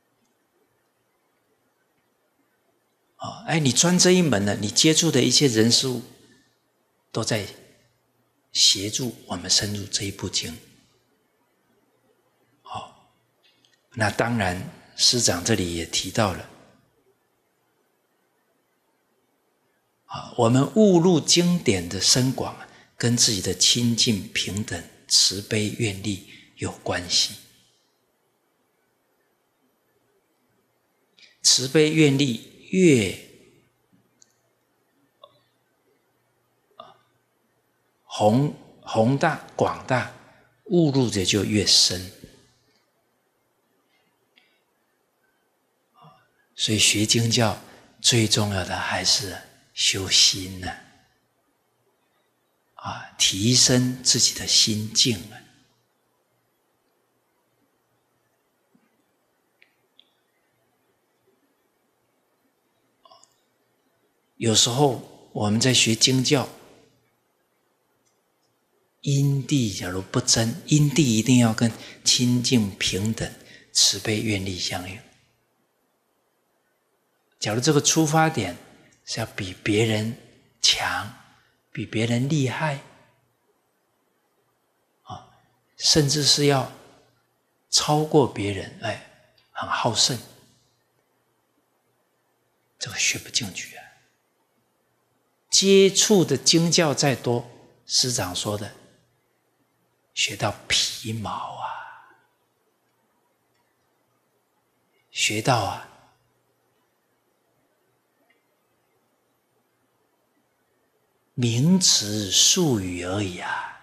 哦，哎，你专这一门呢，你接触的一些人事物，都在协助我们深入这一部经。好、哦，那当然，师长这里也提到了，啊，我们悟入经典的深广，跟自己的清净平等、慈悲愿力有关系。慈悲愿力越宏宏大广大，悟入的就越深。所以学经教最重要的还是修心呢、啊，啊，提升自己的心境啊。有时候我们在学经教，因地假如不真，因地一定要跟清净平等、慈悲愿力相应。假如这个出发点是要比别人强、比别人厉害，啊，甚至是要超过别人，哎，很好胜，这个学不进去啊。接触的经教再多，师长说的，学到皮毛啊，学到啊，名词术语而已啊。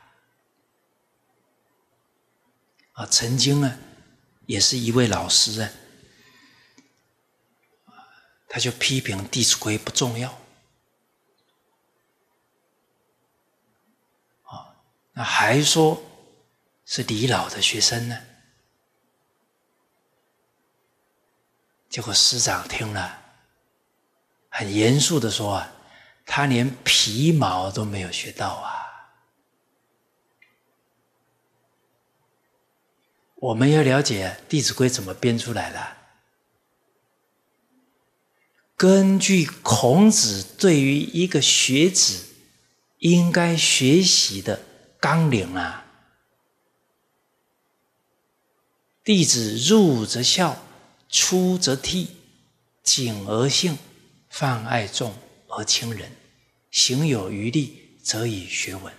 啊，曾经呢，也是一位老师啊，他就批评《弟子规》不重要。那还说是李老的学生呢，结果师长听了，很严肃的说啊，他连皮毛都没有学到啊。我们要了解《弟子规》怎么编出来的，根据孔子对于一个学子应该学习的纲领啊，弟子入则孝，出则悌，谨而信，泛爱众而亲仁，行有余力，则以学文。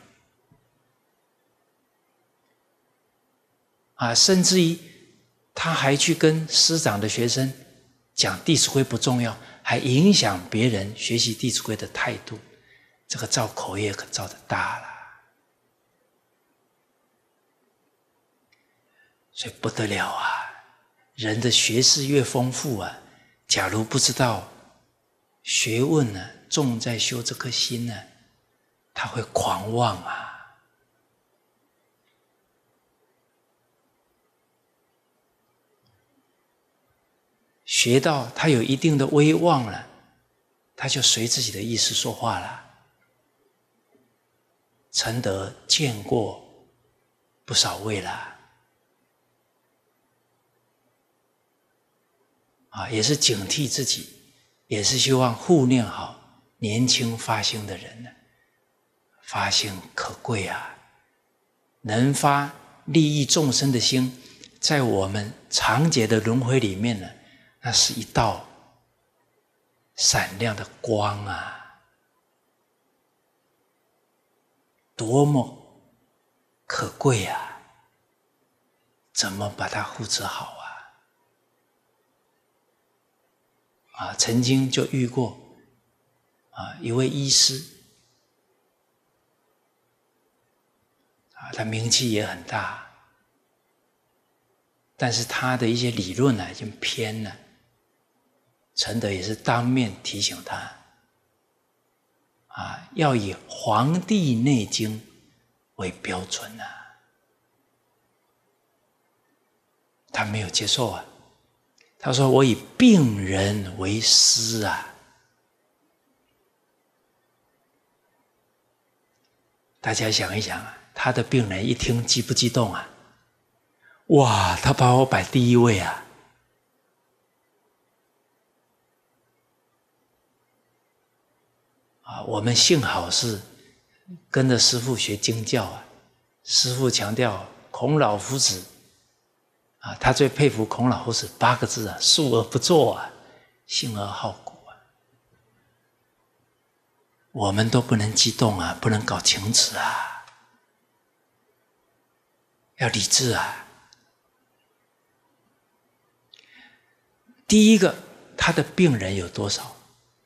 啊，甚至于他还去跟师长的学生讲《弟子规》不重要，还影响别人学习《弟子规》的态度，这个造口业可造得大了。所以不得了啊！人的学识越丰富啊，假如不知道学问呢、啊，重在修这颗心呢、啊，他会狂妄啊！学到他有一定的威望了，他就随自己的意思说话了。承德见过不少位了。啊，也是警惕自己，也是希望护念好年轻发心的人呢。发心可贵啊，能发利益众生的心，在我们长劫的轮回里面呢，那是一道闪亮的光啊，多么可贵啊！怎么把它护持好啊？啊，曾经就遇过啊一位医师，啊，他名气也很大，但是他的一些理论呢已经偏了。承德也是当面提醒他，啊，要以《黄帝内经》为标准啊。他没有接受啊。他说：“我以病人为师啊！”大家想一想啊， 他的病人一听激不激动啊？哇，他把我摆第一位啊！啊，我们幸好是跟着师父学经教啊。师父强调孔老夫子啊，他最佩服孔老夫子八个字啊：述而不作啊，信而好古啊。我们都不能激动啊，不能搞情执啊，要理智啊。第一个，他的病人有多少？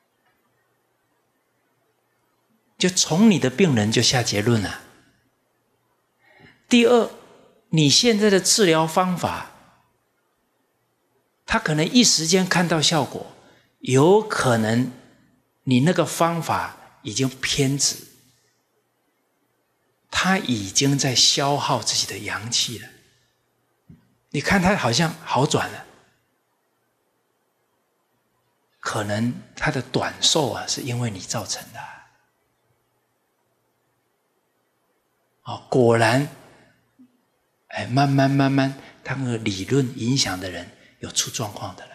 就从你的病人就下结论了。第二，你现在的治疗方法，他可能一时间看到效果，有可能你那个方法已经偏执，他已经在消耗自己的阳气了。你看他好像好转了，可能他的短寿啊，是因为你造成的。哦，果然，哎，慢慢慢慢，他那个理论影响的人有出状况的了。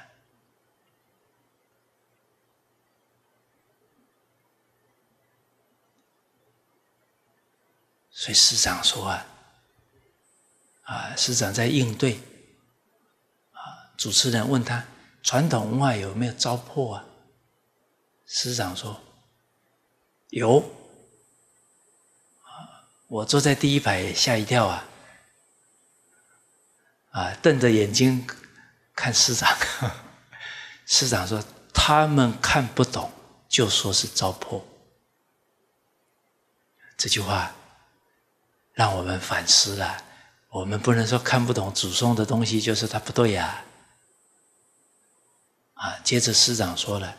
所以师长说啊，啊，师长在应对，啊，主持人问他传统文化有没有糟粕啊？师长说有。啊，我坐在第一排吓一跳啊，啊，瞪着眼睛看师长。师长说他们看不懂，就说是糟粕。这句话让我们反思了，我们不能说看不懂祖宗的东西就是他不对呀。啊，接着师长说了，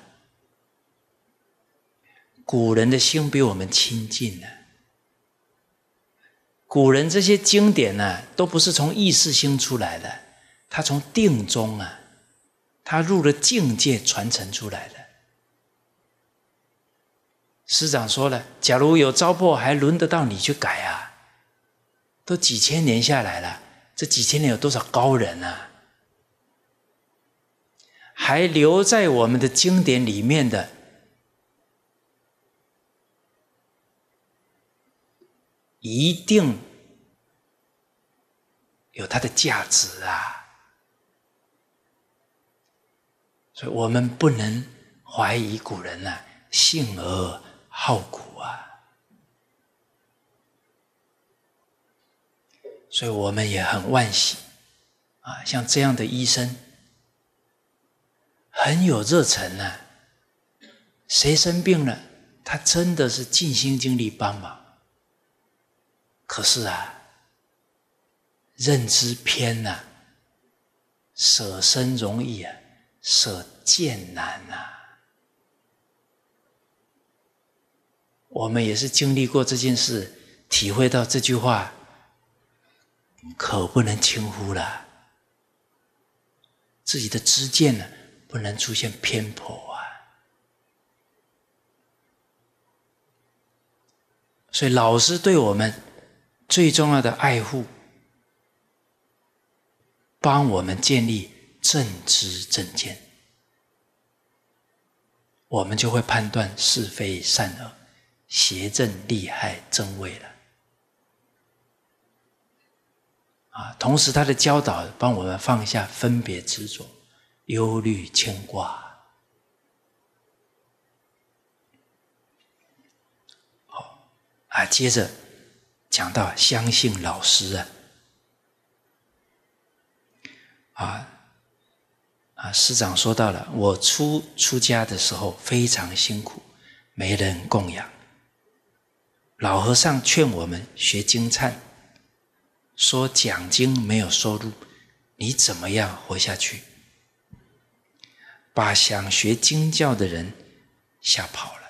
古人的心比我们亲近了。古人这些经典呢、啊，都不是从意识心出来的，他从定中啊，他入了境界传承出来的。师长说了，假如有糟粕，还轮得到你去改啊？都几千年下来了，这几千年有多少高人啊？还留在我们的经典里面的，一定有它的价值啊！所以我们不能怀疑古人啊，信而好古啊。所以我们也很惋惜啊，像这样的医生很有热忱啊，谁生病了，他真的是尽心尽力帮忙。可是啊，认知偏啊，舍身容易啊，舍剑难啊。我们也是经历过这件事，体会到这句话可不能轻忽了，自己的知见呢，不能出现偏颇啊。所以老师对我们最重要的爱护，帮我们建立正知正见，我们就会判断是非善恶、邪正利害真伪了。啊，同时他的教导帮我们放下分别执着、忧虑牵挂。好，啊，接着讲到相信老师啊，啊啊，师长说到了，我初出家的时候非常辛苦，没人供养。老和尚劝我们学经忏，说讲经没有收入，你怎么样活下去？把想学经教的人吓跑了。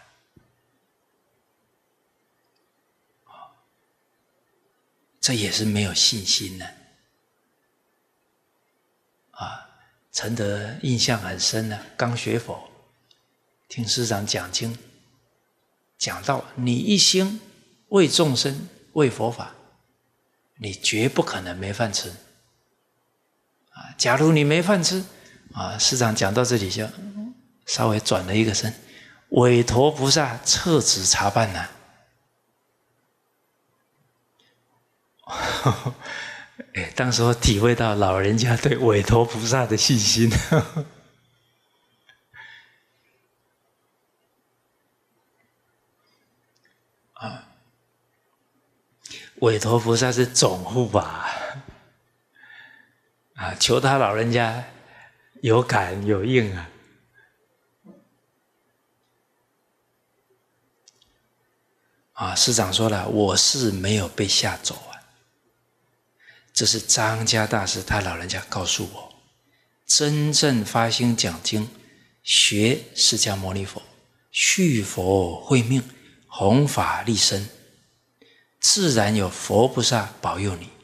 这也是没有信心呢。啊，陈德印象很深呢，刚学佛，听师长讲经，讲到你一心为众生、为佛法， 你绝不可能没饭吃啊！假如你没饭吃啊，师长讲到这里就稍微转了一个身，韦陀菩萨撤职查办呐、啊。哎，当时我体会到老人家对韦陀菩萨的信心。啊，韦陀菩萨是总护法啊，求他老人家有感有应啊。啊，师长说了，我是没有被吓走啊。这是张家大师他老人家告诉我，真正发心讲经，学释迦牟尼佛，续佛慧命，弘法利生，自然有佛菩萨保佑你。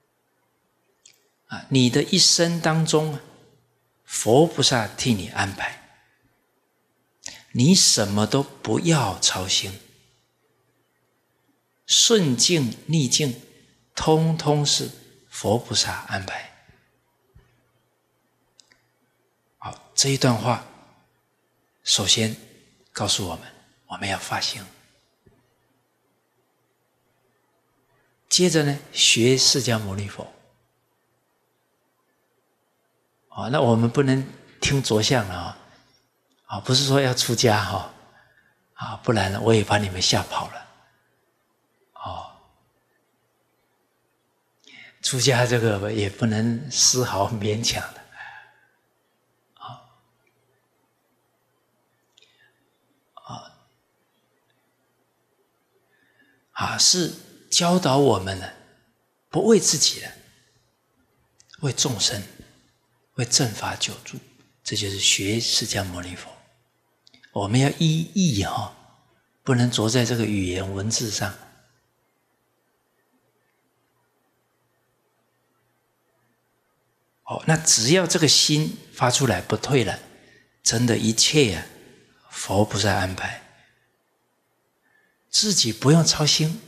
啊，你的一生当中，佛菩萨替你安排，你什么都不要操心，顺境逆境，通通是佛菩萨安排。好，这一段话，首先告诉我们，我们要发心。接着呢，学释迦牟尼佛。哦，那我们不能听着相了啊！啊，不是说要出家哈，啊，不然呢，我也把你们吓跑了。哦。出家这个也不能丝毫勉强的，啊啊啊！是教导我们呢，不为自己的，为众生，为正法久住，这就是学释迦牟尼佛。我们要依义哈，不能着在这个语言文字上。哦，那只要这个心发出来不退了，真的一切啊，佛菩萨安排，自己不用操心。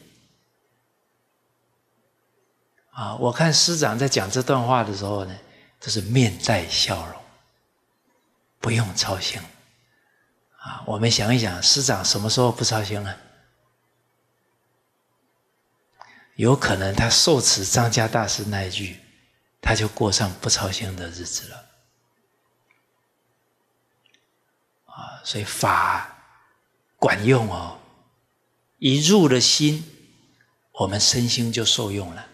啊，我看师长在讲这段话的时候呢，都是面带笑容，不用操心。啊，我们想一想，师长什么时候不操心呢？有可能他受持张家大师那一句，他就过上不操心的日子了。啊，所以法管用哦，一入了心，我们身心就受用了。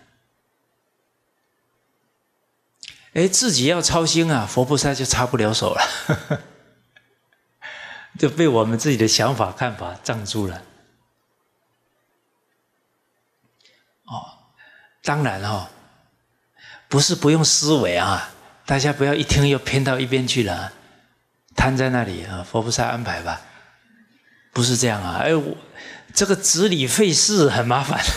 哎，自己要操心啊，佛菩萨就插不了手了，就被我们自己的想法看法障住了。哦，当然哦，不是不用思维啊，大家不要一听又偏到一边去了、啊，瘫在那里啊，佛菩萨安排吧，不是这样啊。哎，我这个执理费事很麻烦，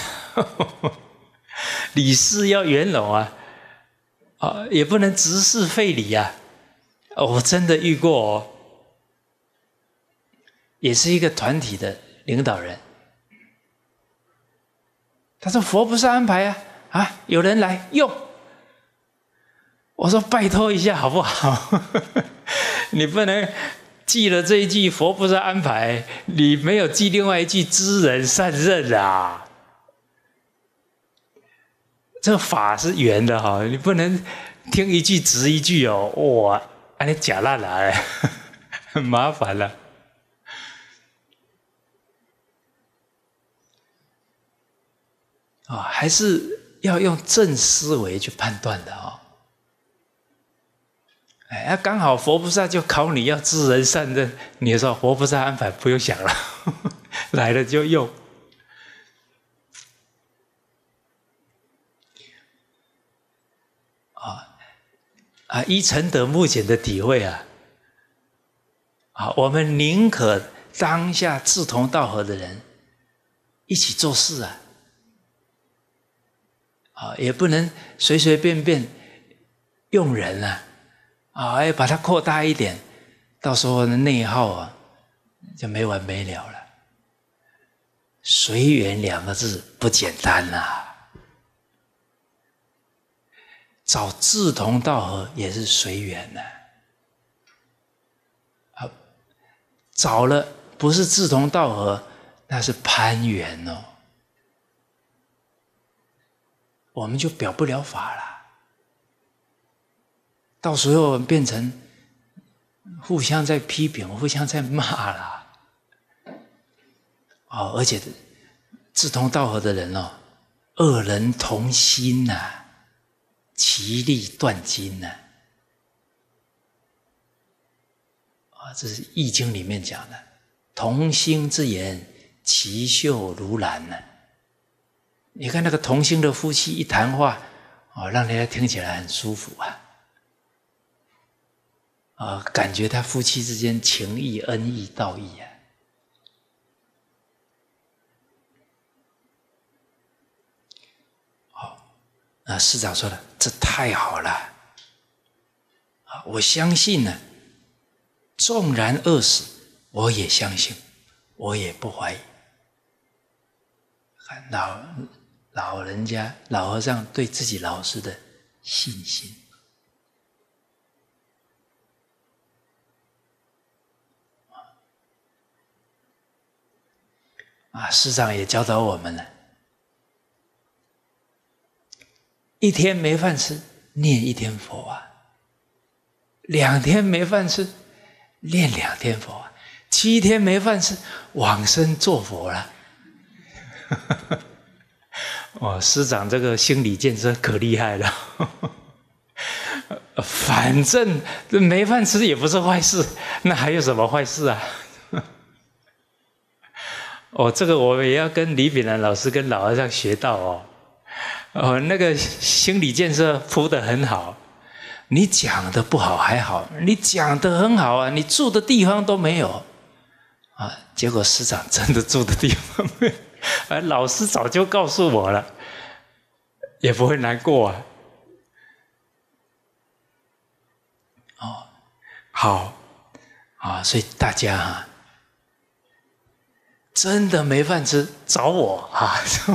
理事要圆融啊，啊，也不能执事费理啊。哦，我真的遇过哦，也是一个团体的领导人。他说佛菩萨安排啊，啊，有人来用。我说拜托一下好不好？你不能记了这一句佛菩萨安排，你没有记另外一句知人善任啊。这个法是圆的哈，你不能听一句执一句哦，哇，那你假烂了，很麻烦了。啊、哦，还是要用正思维去判断的哦。哎，刚好佛菩萨就考你要知人善任，你说佛菩萨安排不用想了，来了就用。啊啊！依承德目前的体会啊，啊，我们宁可当下志同道合的人一起做事啊。啊，也不能随随便便用人啊，啊，要把它扩大一点，到时候内耗啊，就没完没了了。随缘两个字不简单呐、啊， 找志同道合也是随缘呢、啊。找了不是志同道合，那是攀缘哦，我们就表不了法了。到时候变成互相在批评，互相在骂了。哦，而且志同道合的人哦，二人同心呐、啊，其利断金呐、啊。啊，这是《易经》里面讲的，同心之言，其秀如兰呢、啊。你看那个同心的夫妻一谈话，哦，让人家听起来很舒服啊。啊，感觉他夫妻之间情义、恩义、道义啊。好，那师长说了，这太好了啊！我相信呢，纵然饿死，我也相信，我也不怀疑。看老老人家、老和尚对自己老师的信心。啊，师长也教导我们了，一天没饭吃，念一天佛啊；两天没饭吃，念两天佛啊；七天没饭吃，往生做佛了。哦，师长这个心理建设可厉害了。反正没饭吃也不是坏事，那还有什么坏事啊？哦，这个我也要跟李炳南老师跟老和尚学到哦。哦，那个心理建设铺得很好。你讲的不好还好，你讲的很好啊，你住的地方都没有啊。结果师长真的住的地方没有，而老师早就告诉我了，也不会难过啊。哦，好啊，所以大家啊。真的没饭吃，找我啊！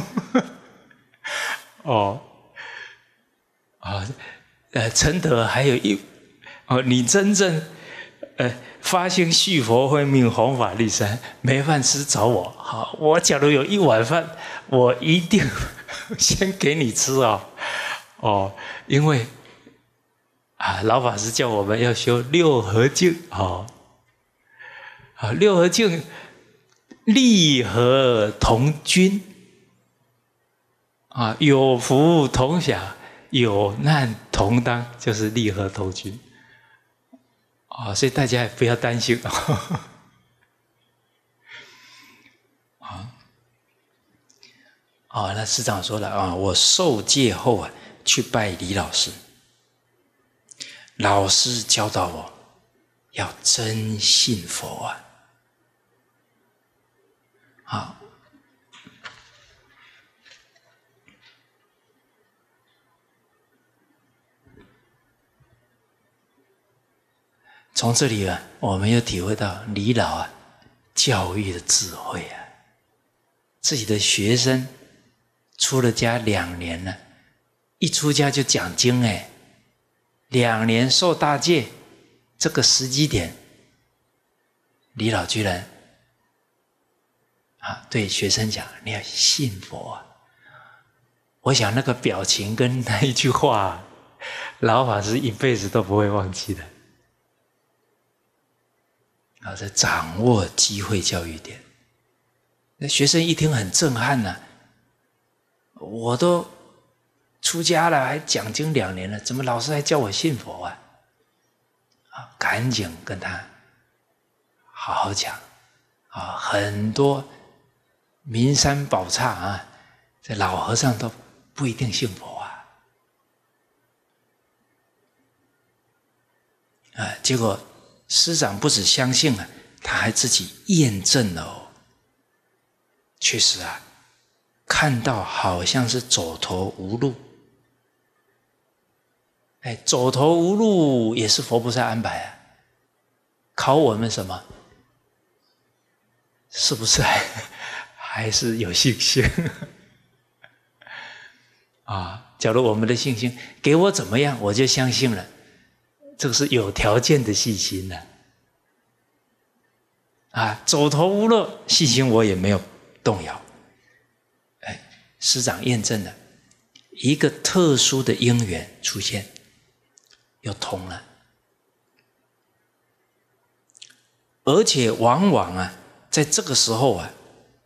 哦，啊，呃，陈德还有一哦，你真正呃发心续佛慧命弘法利生，没饭吃找我。好，我假如有一碗饭，我一定先给你吃哦。哦，因为啊，老法师叫我们要修六合敬哦，啊，六合敬。利和同均啊，有福同享，有难同当，就是利和同均啊，所以大家也不要担心啊。啊，那师长说了啊，我受戒后啊，去拜李老师，老师教导我要真信佛啊。好，从这里啊，我们又体会到李老啊教育的智慧啊。自己的学生出了家两年了，一出家就讲经哎，两年受大戒，这个时机点，李老居然啊，对学生讲，你要信佛啊！我想那个表情跟那一句话，老法师一辈子都不会忘记的。啊，这掌握机会教育点，那学生一听很震撼呢、啊。我都出家了，还讲经两年了，怎么老师还叫我信佛啊？啊，赶紧跟他好好讲啊，很多。名山宝刹啊，这老和尚都不一定信佛啊！啊，结果师长不只相信了，他还自己验证了哦。确实啊，看到好像是走投无路。哎，走投无路也是佛菩萨安排啊，考我们什么？是不是还？还是有信心啊！ 假如我们的信心给我怎么样，我就相信了，这个是有条件的信心呢、啊。啊，走投无路，信心我也没有动摇。哎，师长验证了一个特殊的因缘出现，又通了。而且往往啊，在这个时候啊，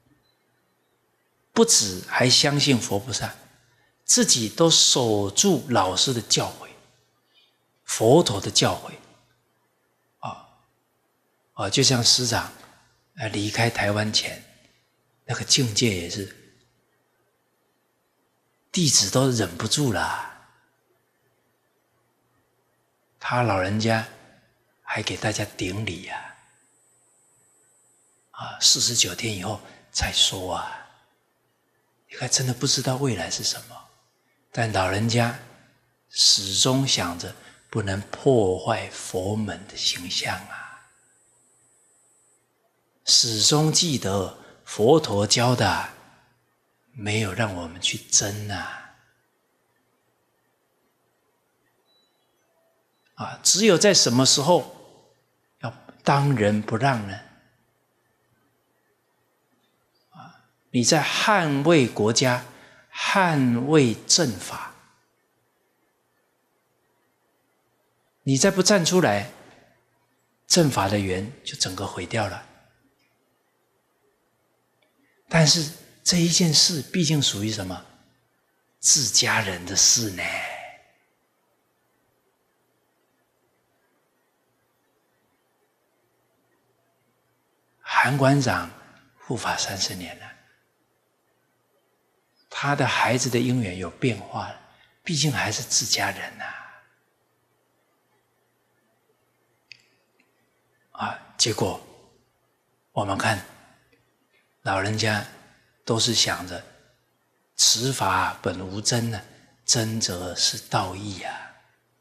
不止还相信佛菩萨，自己都守住老师的教诲，佛陀的教诲。啊啊，就像师长啊离开台湾前，那个境界也是，弟子都忍不住了，他老人家还给大家顶礼呀、啊，啊，四十九天以后才说啊。你看，真的不知道未来是什么，但老人家始终想着不能破坏佛门的形象啊，始终记得佛陀教的，没有让我们去争啊，啊，只有在什么时候要当仁不让呢？你在捍卫国家、捍卫正法，你再不站出来，正法的缘就整个毁掉了。但是这一件事毕竟属于什么？自家人的事呢？韩馆长护法三十年了。他的孩子的因缘有变化了，毕竟还是自家人呐、啊。啊，结果我们看老人家都是想着此法本无真呢、啊，真则是道义啊。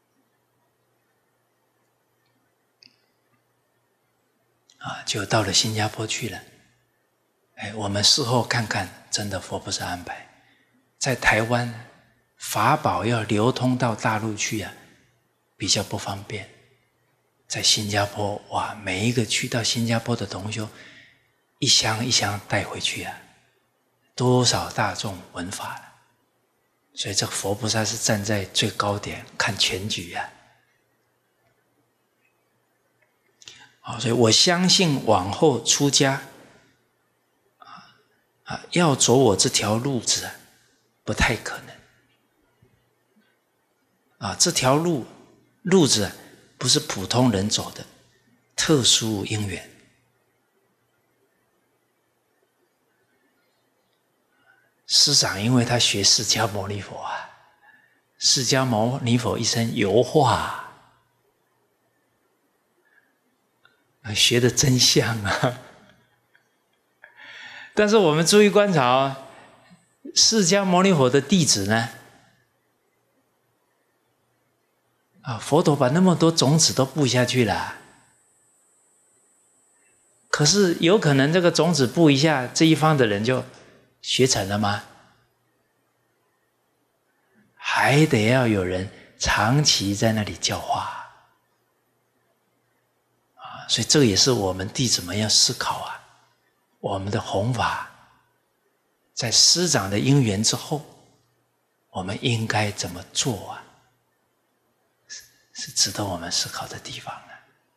啊，就到了新加坡去了。哎，我们事后看看，真的佛菩萨安排。在台湾，法宝要流通到大陆去啊，比较不方便。在新加坡，哇，每一个去到新加坡的同修，一箱一箱带回去啊，多少大众闻法了。所以这个佛菩萨是站在最高点看全局啊。好，所以我相信往后出家啊啊，要走我这条路子啊。不太可能啊！这条路路子不是普通人走的，特殊因缘。师长因为他学释迦牟尼佛啊，释迦牟尼佛一生油画，学的真像啊！但是我们注意观察啊。释迦牟尼佛的弟子呢？啊，佛陀把那么多种子都布下去了，可是有可能这个种子布一下，这一方的人就学成了吗？还得要有人长期在那里教化啊，所以这个也是我们弟子们要思考啊，我们的弘法。在师长的因缘之后，我们应该怎么做啊？是值得我们思考的地方的。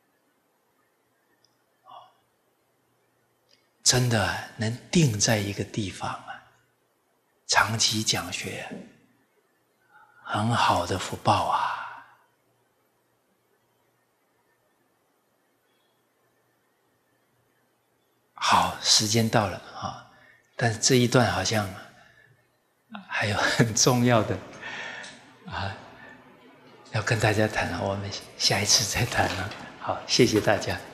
真的能定在一个地方啊，长期讲学，很好的福报啊！好，时间到了啊。但是这一段好像还有很重要的啊，要跟大家谈了，我们下一次再谈了。好，谢谢大家。